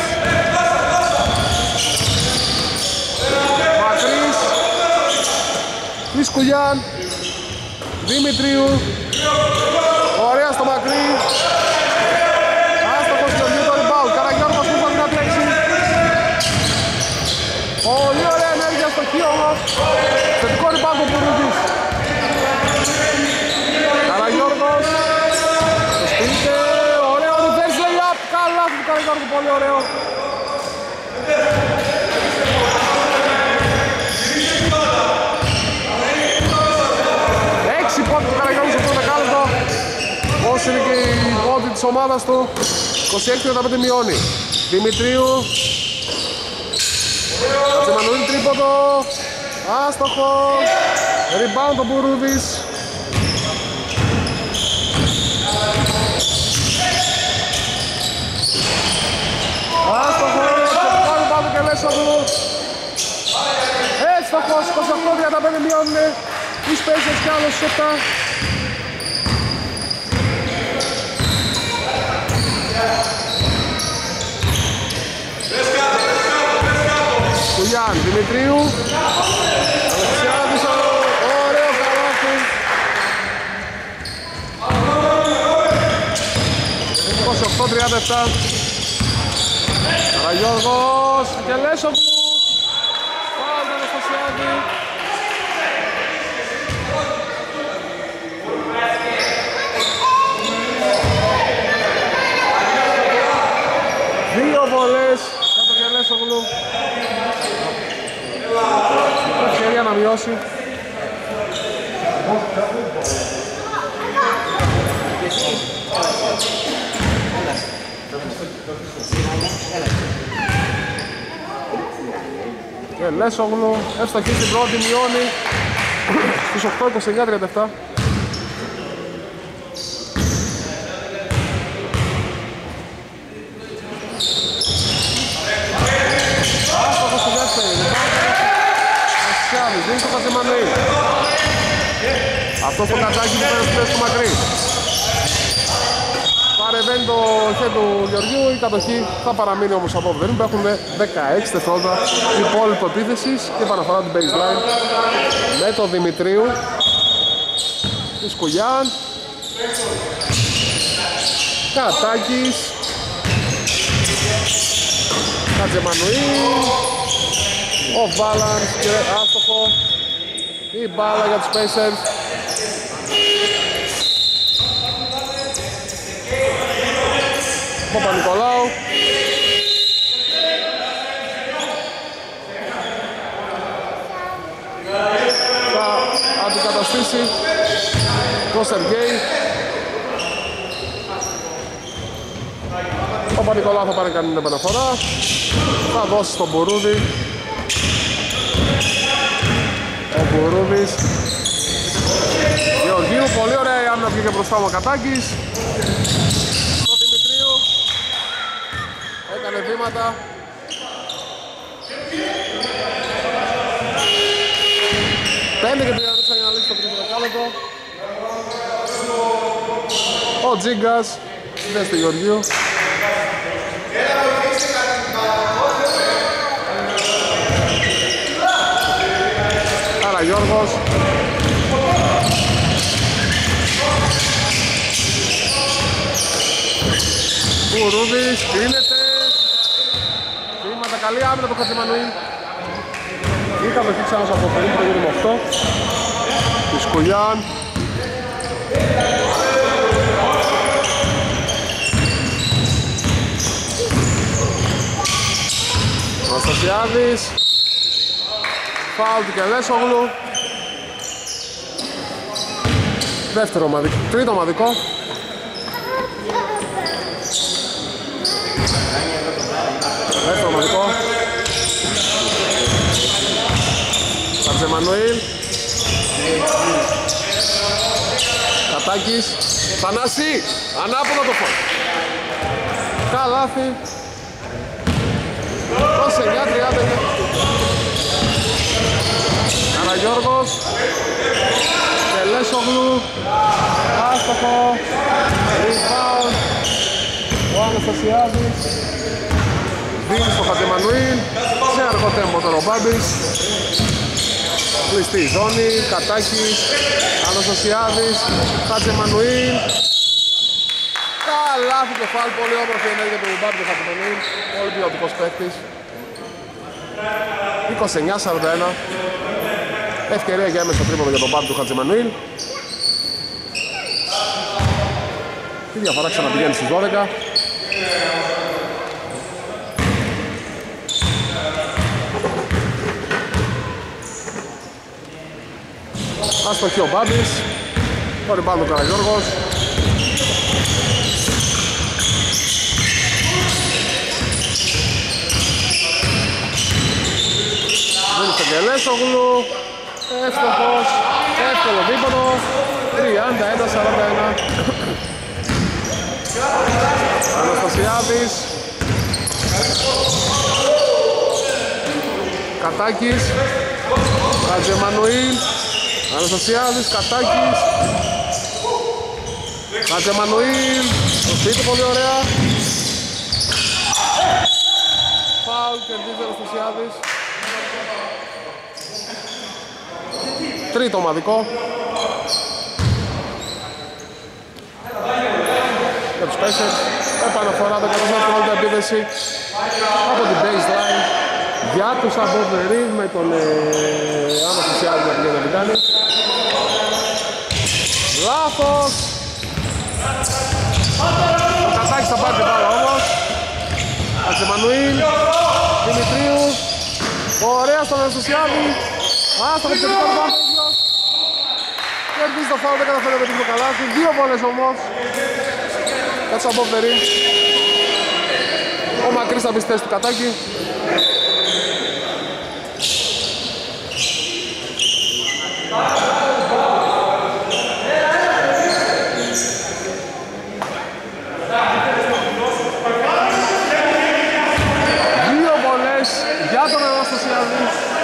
Μακρύς. Πισκουλιάν. Δημητρίου. Ωραία στο Μακρύ. Άστοχος Γεωργίου το rebound. Καραγιώργος που θα να τρέξει. Πολύ ωραία ενέργεια στο χείο όμως. Θετικό rebound του Μπουρούδης. Καραγιώργος. Το σπίτι. Ωραίο reverse layup. Καλά του Καραγιώργου. Πολύ ωραίο. Έξι πόντους του Καραγιώργου στο πρώτο δεκάλεπτο. Πώς είναι και η πόντη της ομάδας του. είκοσι έξι τριάντα πέντε μειώνει. Δημητρίου. Χατζημανουήλ τρίποντο. Άστοχο. Rebound ο Μπουρούδης. Άστοχο. Θετικό rebound του Κελέσογλου. Έστοχος. είκοσι οκτώ τριάντα πέντε μειώνουνε οι Spacers κι άλλος επτά. Κουλιάν, Δημητρίου. Αλεξιάδης, ωραίο καλάθι. είκοσι οκτώ τριάντα επτά. Καραγιώργος, Κελέσογλου. Φάουλ Αναστασιάδη. βόλες για τον Γελέσογλου. Ευκαιρία να μειώσει. Γελέσογλου, εύστοχη στην πρώτη, μειώνει στους οκτώ είκοσι εννιά τριάντα επτά. Άστοχος στη δεύτερη, Ασιάδης, δίνει στο Χατζημανουή. Αυτό στο κατάκι του πέρας του στο μακρύ. Παρεβαίνει το χέρι του Γεωργίου, η κατοχή θα παραμείνει όμως από εδώ. Δεν έχουν δεκαέξι δευτερόλεπτα υπόλοιπο επίθεσης και επαναφορά του baseline με τον Δημητρίου. Της Κουλιάν. Κατάκης. Χατζημανουή. Ο Balance και άστοχο. Η μπάλα για τους Pacers. Παπα-Νικολάου. Θα αντικαταστήσει το Σεργέη. Ο Παπα-Νικολάου θα πάρει κανένα επαναφορά. Θα δώσει στον Μπουρούδη. Ο Μπουρούδης. Γεωργίου, πολύ ωραία η άμυνα βγήκε μπροστά ο Κατάκης. Έκανε βήματα. Πέντε και τριάντα τέσσερα για να λήξει το τρίτο δεκάλεπτο. Ο Τζίγκας στη θέση του Γεωργίου. Άρα Γιώργος. Μπουρούδης, κρίνεται. Βήματα, καλή άμυνα του Χατζημανουή. Ήταν το χίξα μας από περίπου το γύρω με οκτώ. Της Κουλιάν. Αναστασιάδης. Φάουλ του Κελέσογλου. Δεύτερο ομαδικό, τρίτο ομαδικό. Δεύτερο ομαδικό. Χατζημανουήλ. Κατάκης. Θανάση. Ανάποδα το φως. Καλάθι. είκοσι εννιά τριάντα. Καραγιώργος. Κελέσογλου. Άστοχο. Rebound. Ο Αναστασιάδης. Δίνει στο Χατζημανουήλ. Σε αργό τέμπο τώρα ο Μπάμπης. Κλειστή η ζώνη. Κατάκης. Αναστασιάδης. Χατζημανουήλ. Καλάθι και φάλ. Πολύ όμορφη ενέργεια του Μπάμπη και Χατζημανουήλ. Πολύ ποιοτικός παίκτης. είκοσι εννιά σαράντα ένα. Ευκαιρία για έμεσο τρίποντο για τον Μπάμπη του Χατζημανουήλ. Η διαφορά ξαναπηγαίνει στις δώδεκα. Αστοχή ο Μπάμπης. Το ριμπάουντ του Καραγιώργος. Δίνει στον Κελέσογλου. Εύστοχος. Εύκολο δίποτο. τριάντα ένα σαράντα ένα. Αναστασιάδης. Κατάκης. Χατζημανουήλ. Αναστασιάδης, Κατάκης. Χατζημανουήλ. Το σπίτι πολύ ωραία. Φάουλ, κερδίζει ο Αναστασιάδης. Τρίτο ομαδικό. Για τους Pacers. Επαναφορά δεκατέσσερα δευτερόλεπτα επίθεση από την baseline για τους Αμποδερίδ με τον ε, Αναστασιάδη να πηγαίνει να την κάνει. Λάθος. Ο Κατάκης θα πάρει την μπάλα όμως. Κατσεμανουήλ, Δημητρίου, ωραία στον Αναστασιάδη, άστοχο επιθετικό rebound ο ίδιος. Κερδίζει το φάουλ, δεν καταφέρει να πετύχει το καλάθι, δύο βόλες όμως. Κάτσε από φτερί. Ο Μακρύς θα μπει στη θέση του Κατάκη. Δύο βολές για τον Αναστασιάδη.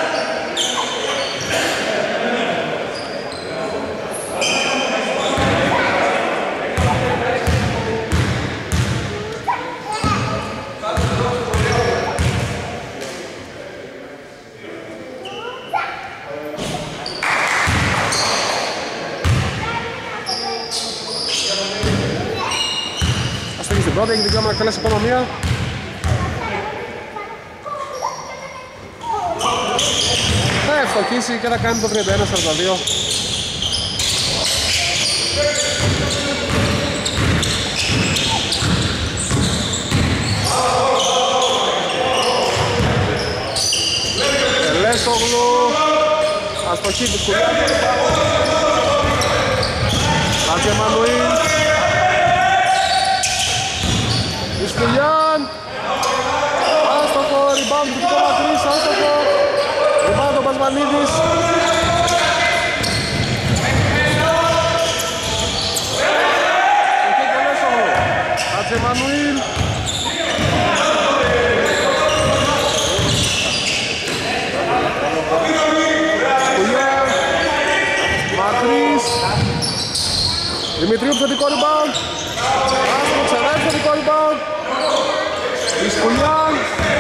Πρώτα έχει δικαίωμα να εκτελέσει ακόμα μία. Θα ευστοχίσει και θα κάνει το τριάντα ένα σαράντα δύο. Τελέσογλου. Αστοχή του Σκουλιάνου. Ατζεμανουήλ. Ισκουλιάν, άστοχο, rebound του Κικό Μακρύς, άστοχο, rebound ο Μπασμανίδης. Εκεί Τελέσογλου, Ατζεμανουήλ. Ισκουλιάν, Μακρύς, Δημητρίου θετικό rebound, άστοχο ξανά θετικό rebound. Ισκουλιάν,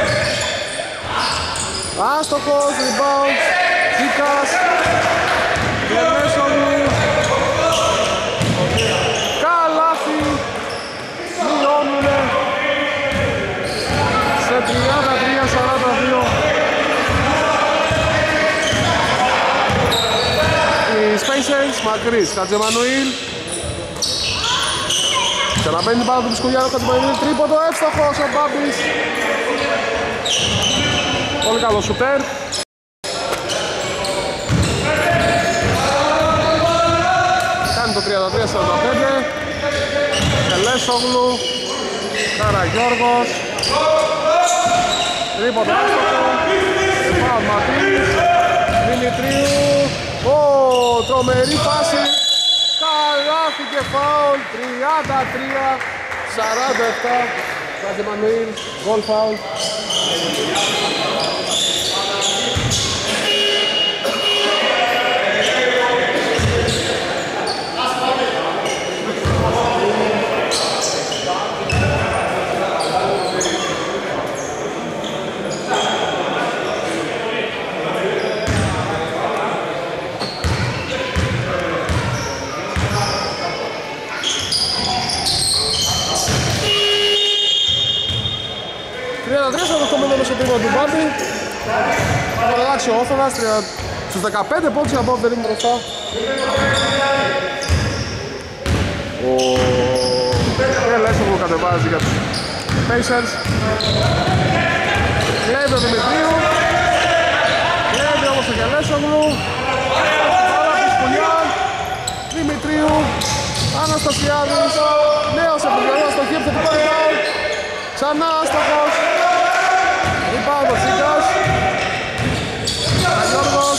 άστοχος, rebound, Τσίκας, Τελέσογλου, καλάθι, μειώνουνε σε τριάντα τρία σαράντα δύο. Οι Spacers, Μακρύς, Χατζεμανουήλ. Ξαναμπαίνει την πάνω του Ισκουλιάνου, Χατζεμανουήλ, τρίποντο, εύστοχος ο Μπάμπης. Πολύ καλό σουτέρ. Κάνει το τριάντα τρία σαράντα πέντε. Τελέσογλου, Καραγιώργος. Τρίποντο, εύστοχο. Rebound Μακρύς, Δημητρίου. Ω, τρομερή πάση. Καλάθι και φάουλ, τριάντα τρία σαράντα επτά. Χατζεμανουήλ, γκολ φάουλ. τριάντα τρία σαράντα οκτώ με στο τρίποντο του Μπάμπη. Θα αλλάξει ο Όθωνας στους δεκαπέντε πόντους για Μπόμπ περίπου μπροστά. Ο Τελέσογλου κατεβάζει για τους Pacers. Κλέβει ο Δημητρίου. Κλέβει όμως ο Τελέσογλου. Πάρα του Σκουλιάν. Δημητρίου. Αναστασιάδης. Νέος επιβεβαιώνας στο χέρι του rebound. Ξανά άστοχος. Rebound ο Τσίκας. Γιώργος.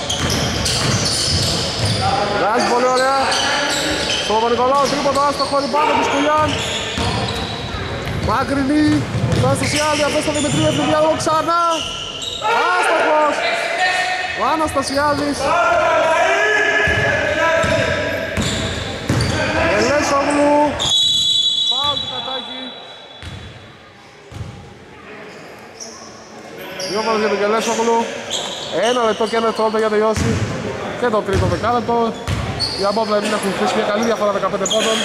Βγάζει πολύ ωραία. Στο Παπα-Νικολάου τρίποντο άστοχο. Rebound του Σκουλιάν. Μάκρινη. Το Αναστασιάδη. Αυτό στο Δημητρίου Ευνηδιάδο ξανά. Άστοχος. Ο Αναστασιάδης. Τελέσογλου. Φάουλ του Κατάκη. Δύο βάζουν για τον Τελέσογλου. Ένα λεπτό και ένα δευτερόλεπτο για να τελειώσει και το τρίτο δεκάλεπτο. Οι Αμπόβλα μην έχουν χτίσει μια καλή διαφορά δεκαπέντε πόντων.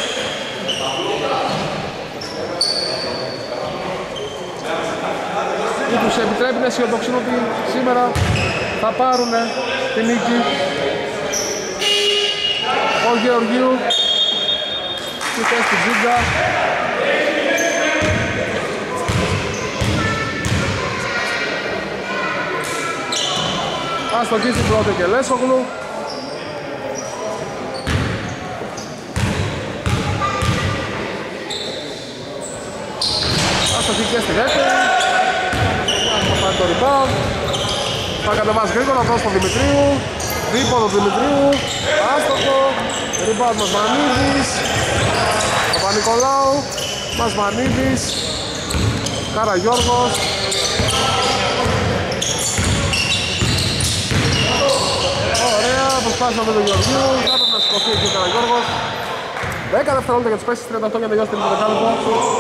Ή τους επιτρέπει να αισιοδοξούν ότι σήμερα θα πάρουν την νίκη. Ο Γεωργίου στη θέση του Τζίγκα. Αστοχή στην πρώτη και Λέσογλου. Αστοχή και στη δεύτερη. Θα πάρει το rebound. Θα κατεβάσει γρήγορα εδώ στο Δημητρίου. Δίποδο Δημητρίου. Άστοχο. Rebound Μασμανίδης. Παπα-Νικολάου. Μασμανίδης. Καραγιώργος. Ωραία, προσπάθησα με τον Γεωργίου. Κάτω να σηκωθεί εκεί ο Καραγιώργος. δέκα δευτερόλεπτα για τους παίκτες, τριάντα οκτώ για να τελειώσει την δεκάλεπτο.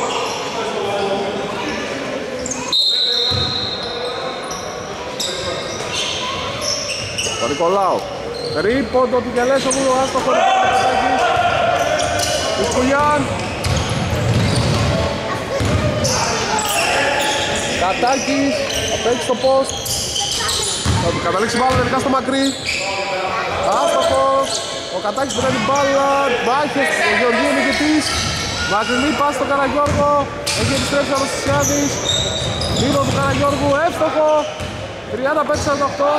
Νικολάου. Ρίποντο του Γελέσογλου, άστοχο Κατάκης. Ισκουλιάν. Κατάκης, θα παίξει στο post. Θα του καταλήξει μπάλα τελικά στο μακρύ. Άστοχος. Ο Κατάκης πήρε την μπάλα. Μπάχες, ο Γεωργίου νικητής. Μακρινή πάση στον Καραγιώργο. Έχει επιστρέψει ο Ρωσισιάδης. Μύρο του Καραγιώργου, εύστοχο. τριάντα πέντε σαράντα οκτώ.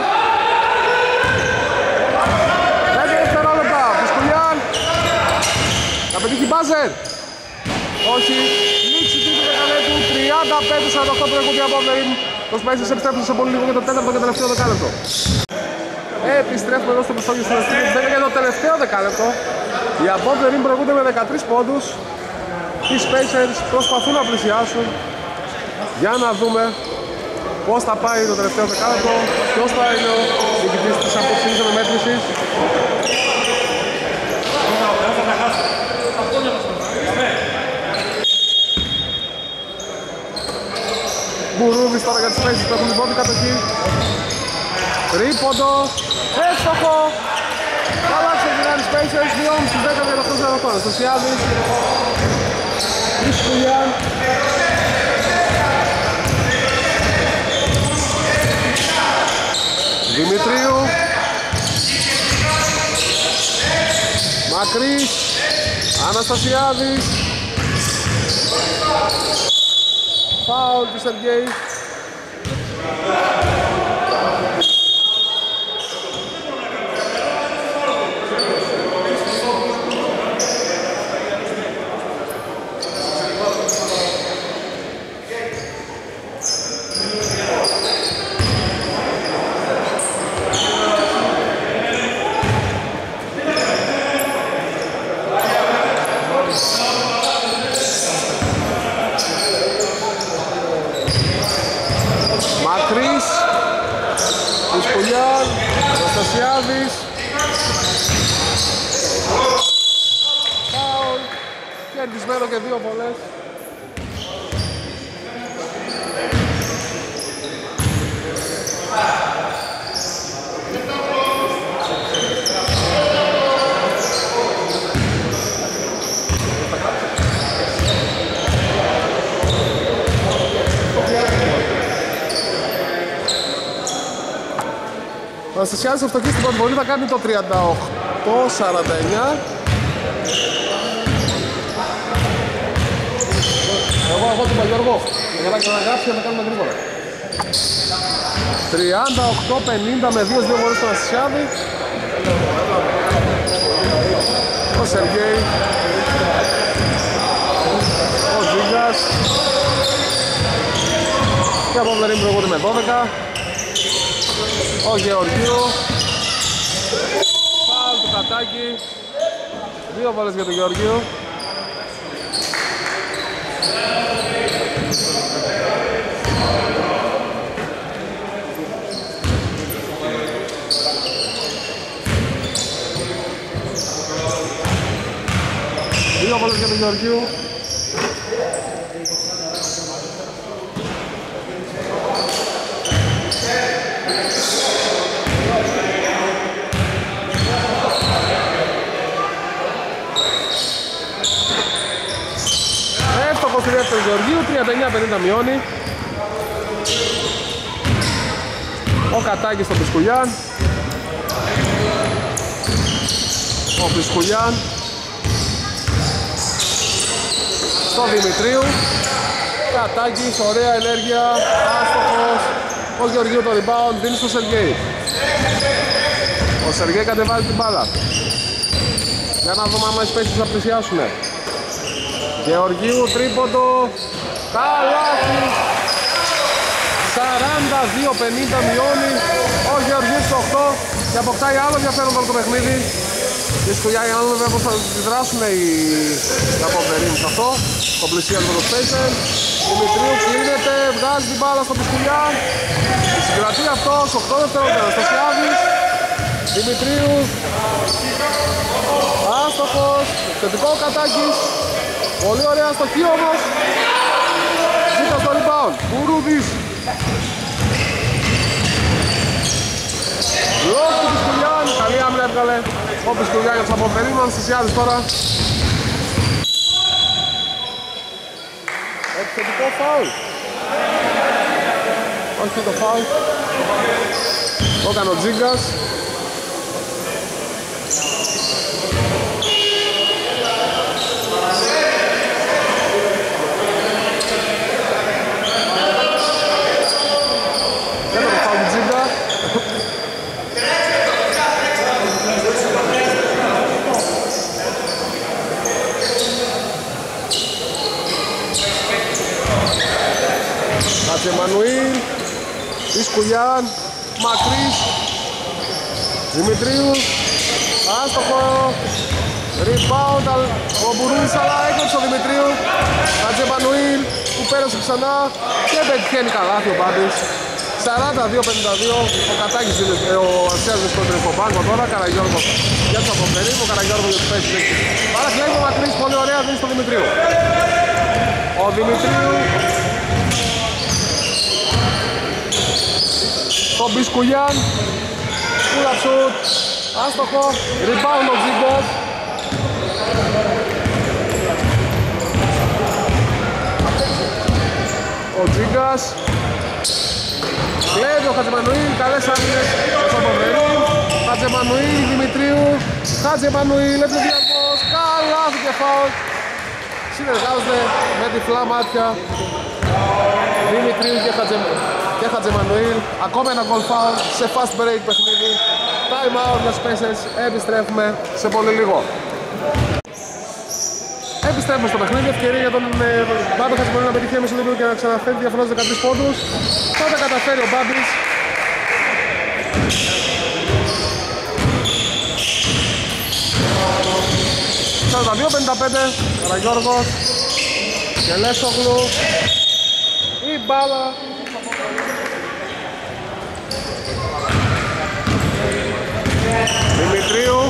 πέντε δευτερόλεπτα. Φουσκουλιάν. Θα πετύχει μπάζερ. Όχι. Λήξη του δεκαλέπτου. τριάντα πέντε σαράντα οκτώ προηγούνται από Απόβλεϊν. Το Spaces επιστρέφουν σε πολύ λίγο για το τέταρτο και τελευταίο δεκάλεπτο. Επιστρέφουμε εδώ στο Μεσόγειο στην Αστρίνη για το τελευταίο δεκάλεπτο. Οι Απόβλεϊν προηγούνται με δεκατρείς πόντους. Οι Spacers προσπαθούν να πλησιάσουν. Για να δούμε πώς θα πάει το τελευταίο δεκάλεπτο, ποιος θα είναι ο διοικητής της απόψης αναμέτρησης. Μπουρούδης τώρα για τις Spacers που έχουν την πρώτη κατοχή. Τρίποντο, εύστοχο. Καλά ξεκινάνε οι Spacers, βιώνουν στις δέκα για το χρόνο. Στοσιάδης, Ισκουλιάν. Δημητρίου. Μακρύς. Αναστασιάδης. Φάουλ του Σεργέη. Αναστασιάδης. Φάουλ. Κερδισμένο και δύο βολές. Ο Αναστασιάδης αυτοκίνηση στην πρώτη βολή θα κάνει το τριάντα οκτώ σαράντα εννιά. Εγώ, εγώ τον Παγιώργο. Για να ξαναγράψει και να κάνουμε γρήγορα. τριάντα οκτώ πενήντα με δύο δύο βολές στον Αναστασιάδη. Ο Σεργέη. Ο Ζήγκας. Και από Απόβλεϊν προηγούνται με δώδεκα. Ο Γεωργίου. Φάουλ του Κατάκη. Δύο βόλες για τον Γεωργίου. Δύο βόλες για τον Γεωργίου. Στη δεύτερη Γεωργίου, τριάντα εννιά πενήντα μειώνει. Ο Κατάκης στον Πισκουλιάν. Ο Πισκουλιάν στο Δημητρίου. Κατάκης, ωραία ενέργεια, άστοχος. Ο Γεωργίου το rebound, δίνει στο Σεργέη. Ο Σεργέη κατεβάζει την μπάλα. Για να δούμε άμα οι Spacers θα πλησιάσουνε. Γεωργίου τρίποντο. Καλάθι. σαράντα δύο πενήντα μειώνει. Ο Γεωργίου στο οκτώ και αποκτάει άλλο ενδιαφέρον το παιχνίδι. Και σκουλιά για να δούμε πώς θα αντιδράσουν οι αποβερίνοι σε αυτό. Το πλησίασμα των Spacers. Δημητρίου κλείνεται, βγάζει την μπάλα στο Πισκουλιά. Συγκρατεί αυτός, οκτώ δευτερόλεπτα στο Σιάδης. Δημητρίου. Άστοχος, θετικό Κατάκης. Πολύ ωραία στοχή όμως. Ζήτα στο rebound. Μπουρούδης. Λόγω του Πισκουλιάν. Καλή άμυνα έβγαλε ο Πισκουλιάν για τους αποβερίνους. Ανστησιάδης τώρα. Επιθετικό φάουλ. Όχι το φάουλ. Το έκανε ο Τζίγκας. Δεν το φάουλ του Τζίγκα. Κατσεμανουήλ, Ισκουλιάν, Μακρύς, Δημητρίου, άστοχο, rebound, ο Μπουρούδης αλλά έκλεψε ο Δημητρίου. Κατσεμανουήλ που πέρασε ξανά και πετυχαίνει καλάθι ο Μπάμπης. σαράντα δύο πενήντα δύο, ο Κατάκης είναι, ο Αρσιάς είναι στο πάγκο τώρα, Καραγιώργος για τους αποβερίνους, ο Καραγιώργος για τους παίκτες. Άρα κλαίει ο Μακρύς, πολύ ωραία, δίνει στο Δημητρίου. Ο Δημητρίου στον Μπισκουλιάν, πουλα σουτ, άστοχο, rebound ο Τζίγκας. Ο Τζίγκας κλέβει ο Χατζεμανουήλ, καλές άμυνες στον Ποβερή. Χατζεμανουήλ, Δημητρίου, Χατζεμανουήλ, εφηδιασμός, καλάθι και φάουλ. Συνεργάζονται με τυφλά μάτια Δημητρίου και Χατζεμανουήλ. Και Χατζεμανουήλ, ακόμα ένα goal foul σε fast break παιχνίδι. Time out για Spacers, επιστρέφουμε σε πολύ λίγο. Επιστρέφουμε στο παιχνίδι, ευκαιρία για τον Μπάμπη Χατζεμανουήλ να πετύχει έμεσο λίγο και να ξαναφέρει τη διαφορά στους δεκατρείς πόντους. Θα τα καταφέρει ο Μπάμπης. σαράντα δύο πενήντα πέντε, Καραγιώργος και Λέσογλου. Η μπάλα Δημητρίου,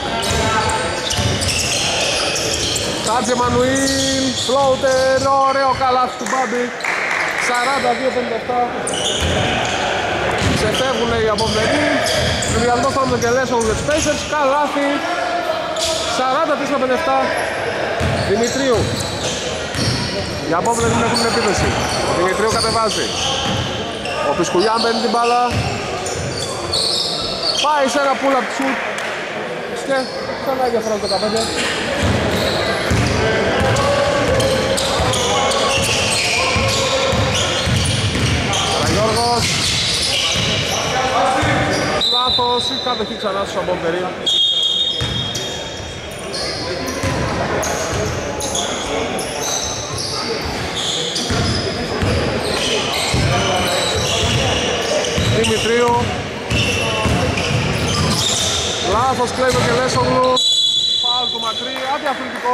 Χατζεμανουήλ, floater, ωραίο καλάθι του Μπάμπη. Σαράντα δύο πενήντα επτά. Ξεφεύγουν οι αποβεροί. Συνδυασμός των και Λέσογλου για τους Spacers, καλάθι. σαράντα τέσσερα πενήντα επτά. Δημητρίου. Οι απόβλητες δεν έχουν επίθεση. Δημητρίου κατεβάζει. Ο Πισκουλιάν παίρνει την μπάλα. Πάει σε ένα pull-up shoot. Και ξανά η διαφορά του δεκαπέντε. Καραγιώργος. Λάθος. Η κατοχή ξανά στους απόβλητες. Δημητρίου. Λάθος κλέβει και Λέσογλου. Φάουλ του μακρύ, αντιαθλητικό.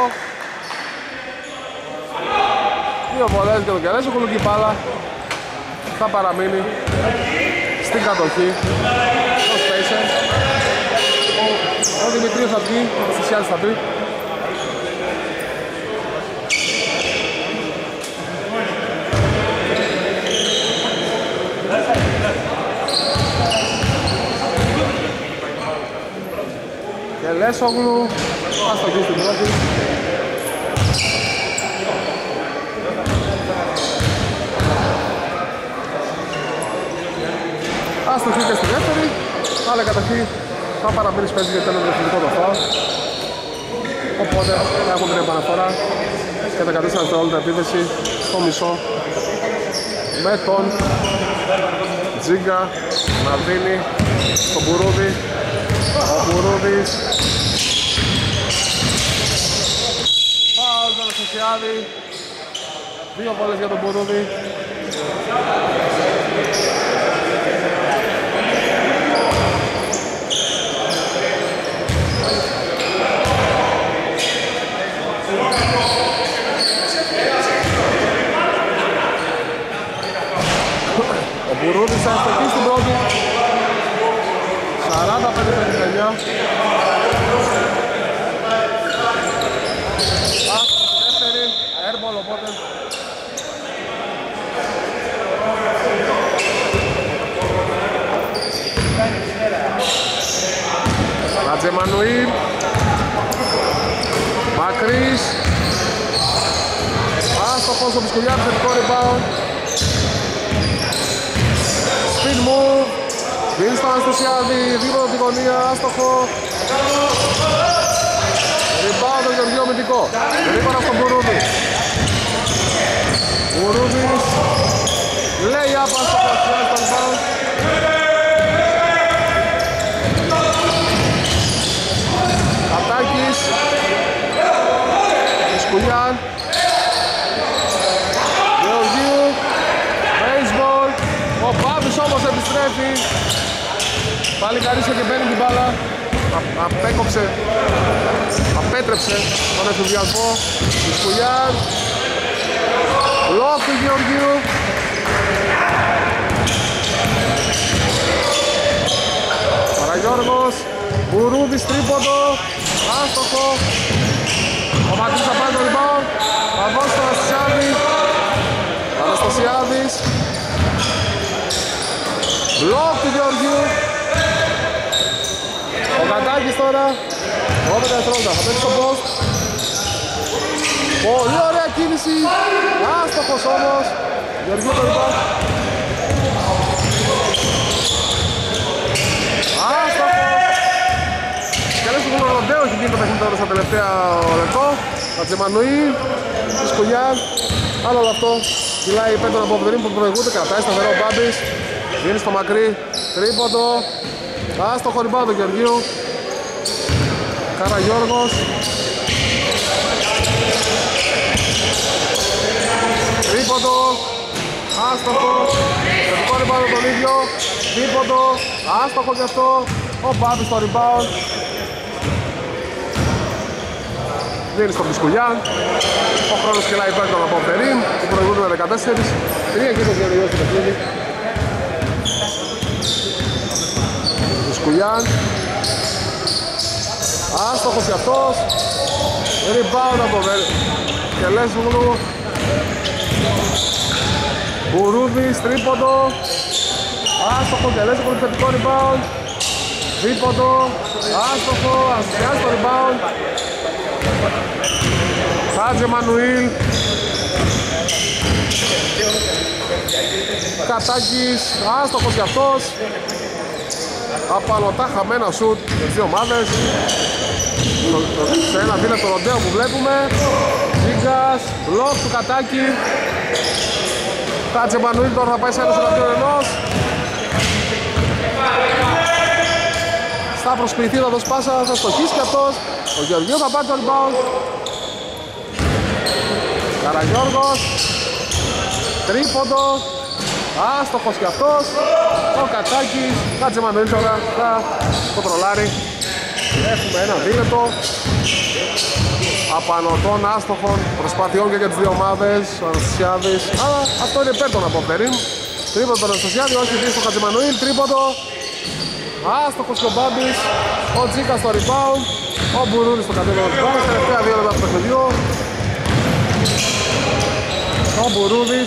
Δύο βολές και τον Κελέσογλου και η μπάλα θα παραμείνει στην κατοχή. Ο Spacers. Ο, ο Δημητρίου θα βγει, ο Στησιάδης θα μπει. Και Λέσογλου, αστοχή στην πρώτη. Αστοχή και στη δεύτερη, αλλά καταρχήν θα παραμείνει σπέζει γιατί ήταν διευθυντικό το φάουλ. Οπότε θα έχουμε την επαναφορά και δεκατέσσερα δευτερόλεπτα επίθεση στο μισό με τον Τζίγκα να δίνει στον Μπουρούδη. Ο Μπουρούδης φάουλ τον Στασιάδη. Δύο βόλες για τον Μπουρούδη. Ο Μπουρούδης θα αστοχεί στην πρώτη. σαράντα πέντε πενήντα εννιά. Άστοχο στη δεύτερη. Airball οπότε. Ρατζεμανουήλ. Μακρύς. Άστοχος ο Μπισκουλιάδης, θετικό rebound. Speed move. Δίνει στον Αναστασιάδη, δίπλα τη γωνία, άστοχο. Rebound τον Γεωργίου αμυντικό. Γρήγορα στον Μπουρούδη. Μπουρούδης. Λέει άπα στο Αναστασιάδη στο rebound. Κατάκης. Σκουλιάν. Γεωργίου. Baseball. Ο Πάπης όμως επιστρέφει. Πάλι καρίσια και παίρνει την μπάλα. Α, απέκοψε. Απέτρεψε τον εφηβιασμό του Σκουλιάν. Λόφ του Γεωργίου. Παραγιώργος. Μπουρούδης τρίποντο. Άστοχο. Ο Μακρύς θα πάρει το rebound. Θα δώσει τον Αναστασιάδη. Αναστασιάδης. Μπλοκ του Γεωργίου. Ο Κατάκης τώρα. ογδόντα δευτερόλεπτα. Θα παίξει στο post. Πολύ ωραία κίνηση. Άστοχος όμως. Γεωργίου το rebound. Άστοχος. Καλές του Ροντέο έχει γίνει το παιχνίδι τώρα στα τελευταία λεπτό. Ρατζεμανουήλ. Σκουλιάν. Άλλο όλο αυτό. Κυλάει πέντε από αποβερήν που προηγούνται. Κρατάει σταθερό ο Μπάμπης. Βγαίνει στο μακρύ. Τρίποντο. Άστοχο rebound του Γεωργίου. Καραγιώργος. Τρίποντο. Άστοχο. Θετικό rebound τον ίδιο. Τρίποντο. Άστοχο κι αυτό. Ο Μπάμπης στο rebound. Δίνει στον Μπισκουλιάν. Ο χρόνος κυλάει πέρα τον από Περίν που προηγούνται με δεκατέσσερα. Τρία και το διαλογιό στο παιχνίδι. Μπισκουλιάν. Άστοχος κι αυτός. Rebound από Κελέσβουγλου. Μπουρούδης, τρίποντο. Άστοχο Κελέσβουγλου, θετικό rebound. Τρίποντο. Άστοχο, Αναστασιάδης το rebound. Ρατζεμανουήλ. Κατάκης, άστοχος κι αυτός. Απαλωτά χαμένα σουτ με δύο ομάδες. Σε ένα δίλεπτο ροντέο που βλέπουμε. Ζίγκας, μπλοκ του Κατάκη. Ρατζεμανουήλ τώρα θα πάει σε ένας εναντίον ενός. Θα προσποιηθεί, θα δώσει πάσα, θα στοχίσει κι αυτός. Ο Γεωργίου θα πάρει το rebound. Καραγιώργος. Τρίποντο. Άστοχος κι αυτός. Ο Κατσάκης. Κάτσε Μανουήλ τώρα. Θα το τρολάρει. Έχουμε ένα δίλεπτο απανωτών άστοχων προσπαθειών και για τις δύο ομάδες. Ο Αναστασιάδης. Αλλά αυτό είναι υπέρ των αποπτερήν. Τρίποντο τον Αναστασιάδη. Όχι δει στο Χατζημανουήλ. Τρίποντο. Άστοχος και ο Μπάμπης. Ο Τζίκας στο rebound. Ο Μπουρούνης στο κατέβαιο rebound. Τελευταία δύο λεπτά του παιχνιδιού. Ο Μπουρούδης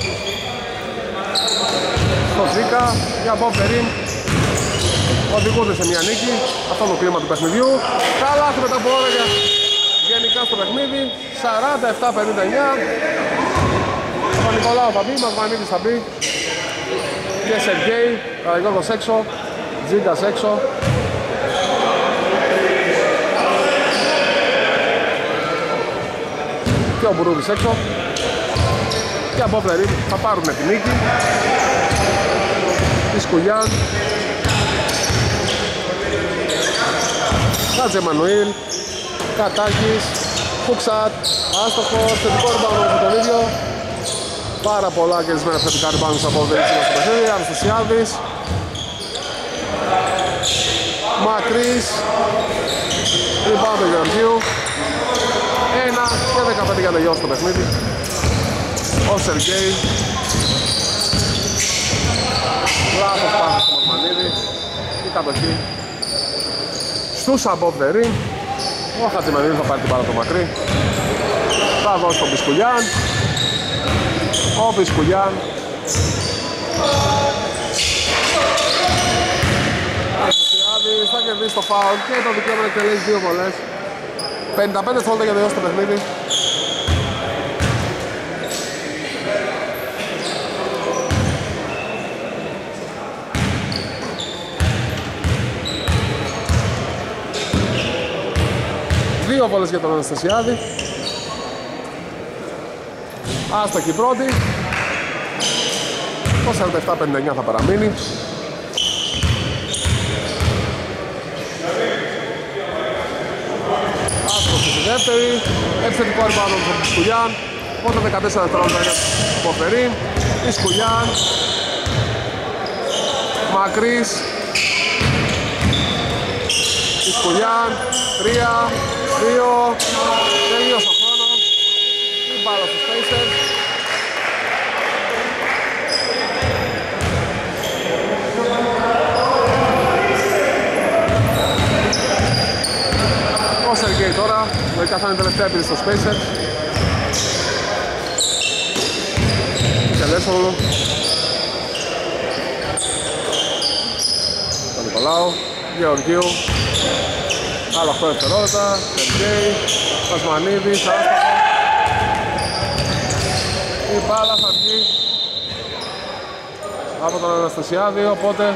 στο Τζίκα για Μπομπ Περίν. Οδηγούνται σε μια νίκη. Αυτό είναι το κλίμα του παιχνιδιού. Καλά με τα πόδια γενικά στο παιχνίδι. Σαράντα επτά πενήντα εννιά. Ο Νικολάου θα μπει, Μασμανίδης θα μπει. Και Σεργέη, Καραγιώργος έξω. Τζίγκας έξω. Και ο Μπουρούδης έξω. και από Φλερίμ θα πάρουν τη νίκη. Της Κουλιάν, Χατζε Μανουήλ, Κατάκης, Φουξάτ, άστοχο, θετικό ριμπάουντ από τον ίδιο. Πάρα πολλά κερδισμένα θετικά ριμπάουντ από το παιχνίδι. Αναστασιάδης, Μακρύς, ριμπάουντ του Γεωργίου. Ένα και δεκαπέντε για να τελειώσει το παιχνίδι. Ο Σεργέη, λάθος πάση στο Μορμανίδη, η κατοχή στους above the ring. Ο Χατζημανίδης θα πάρει την μπάλα το μακρύ, θα δώσει τον Πισκουλιάν. Ο Πισκουλιάν Αναστασιάδης θα κερδίσει το φάουλ και το δικαίωμα να εκτελέσει δύο βολές. πενήντα πέντε δευτερόλεπτα για να τελειώσει το παιχνίδι. Δύο βόλες για τον Αναστασιάδη. Άστοχη πρώτη. Το σαράντα επτά πενήντα εννιά θα παραμείνει. Άστοχη στη δεύτερη. Επιθετικό ριμπάουντ από τον Σκουλιάν. Οπότε δεκατέσσερα δευτερόλεπτα για τον Ποφερή. Η Σκουλιάν. Μακρύς. Η Σκουλιάν. Τρία. Δύο, τελείωσε ο χρόνος. Η μπάλα στους Pacers. Ο Σεργέη τώρα, λογικά θα είναι τελευταία επίθεση στους Pacers. Και Λέσσογλου. Τον Νικολάου, Γεωργίου. Άλλα οκτώ δευτερόλεπτα, Σεργέη, Πασμανίδης, άστοχο. Η μπάλα θα βγει από τον Αναστασιάδη, οπότε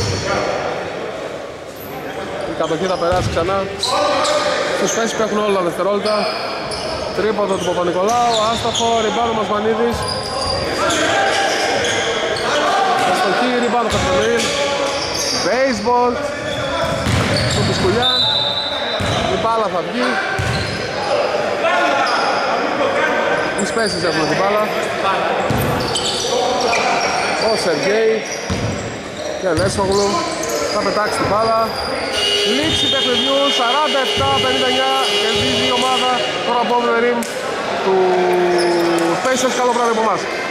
η κατοχή θα περάσει ξανά στους Pacers που έχουν όλα τα δευτερόλεπτα. Τρίποντο του Παπα-Νικολάου, άστοχο, ριμπάουντ Πασμανίδης. Αστοχή, ριμπάουντ Κατσολίν. Baseball του Πισκουλιάν. Η μπάλα θα βγει. Οι Pacers έχουν την μπάλα. Ο Σεργέη και Λέσσογλου θα πετάξει την μπάλα. Λήξη παιχνιδιού σαράντα επτά πενήντα εννιά. Κερδίζει η ομάδα τώρα από το Rim του Pacers. Καλό βράδυ από εμάς.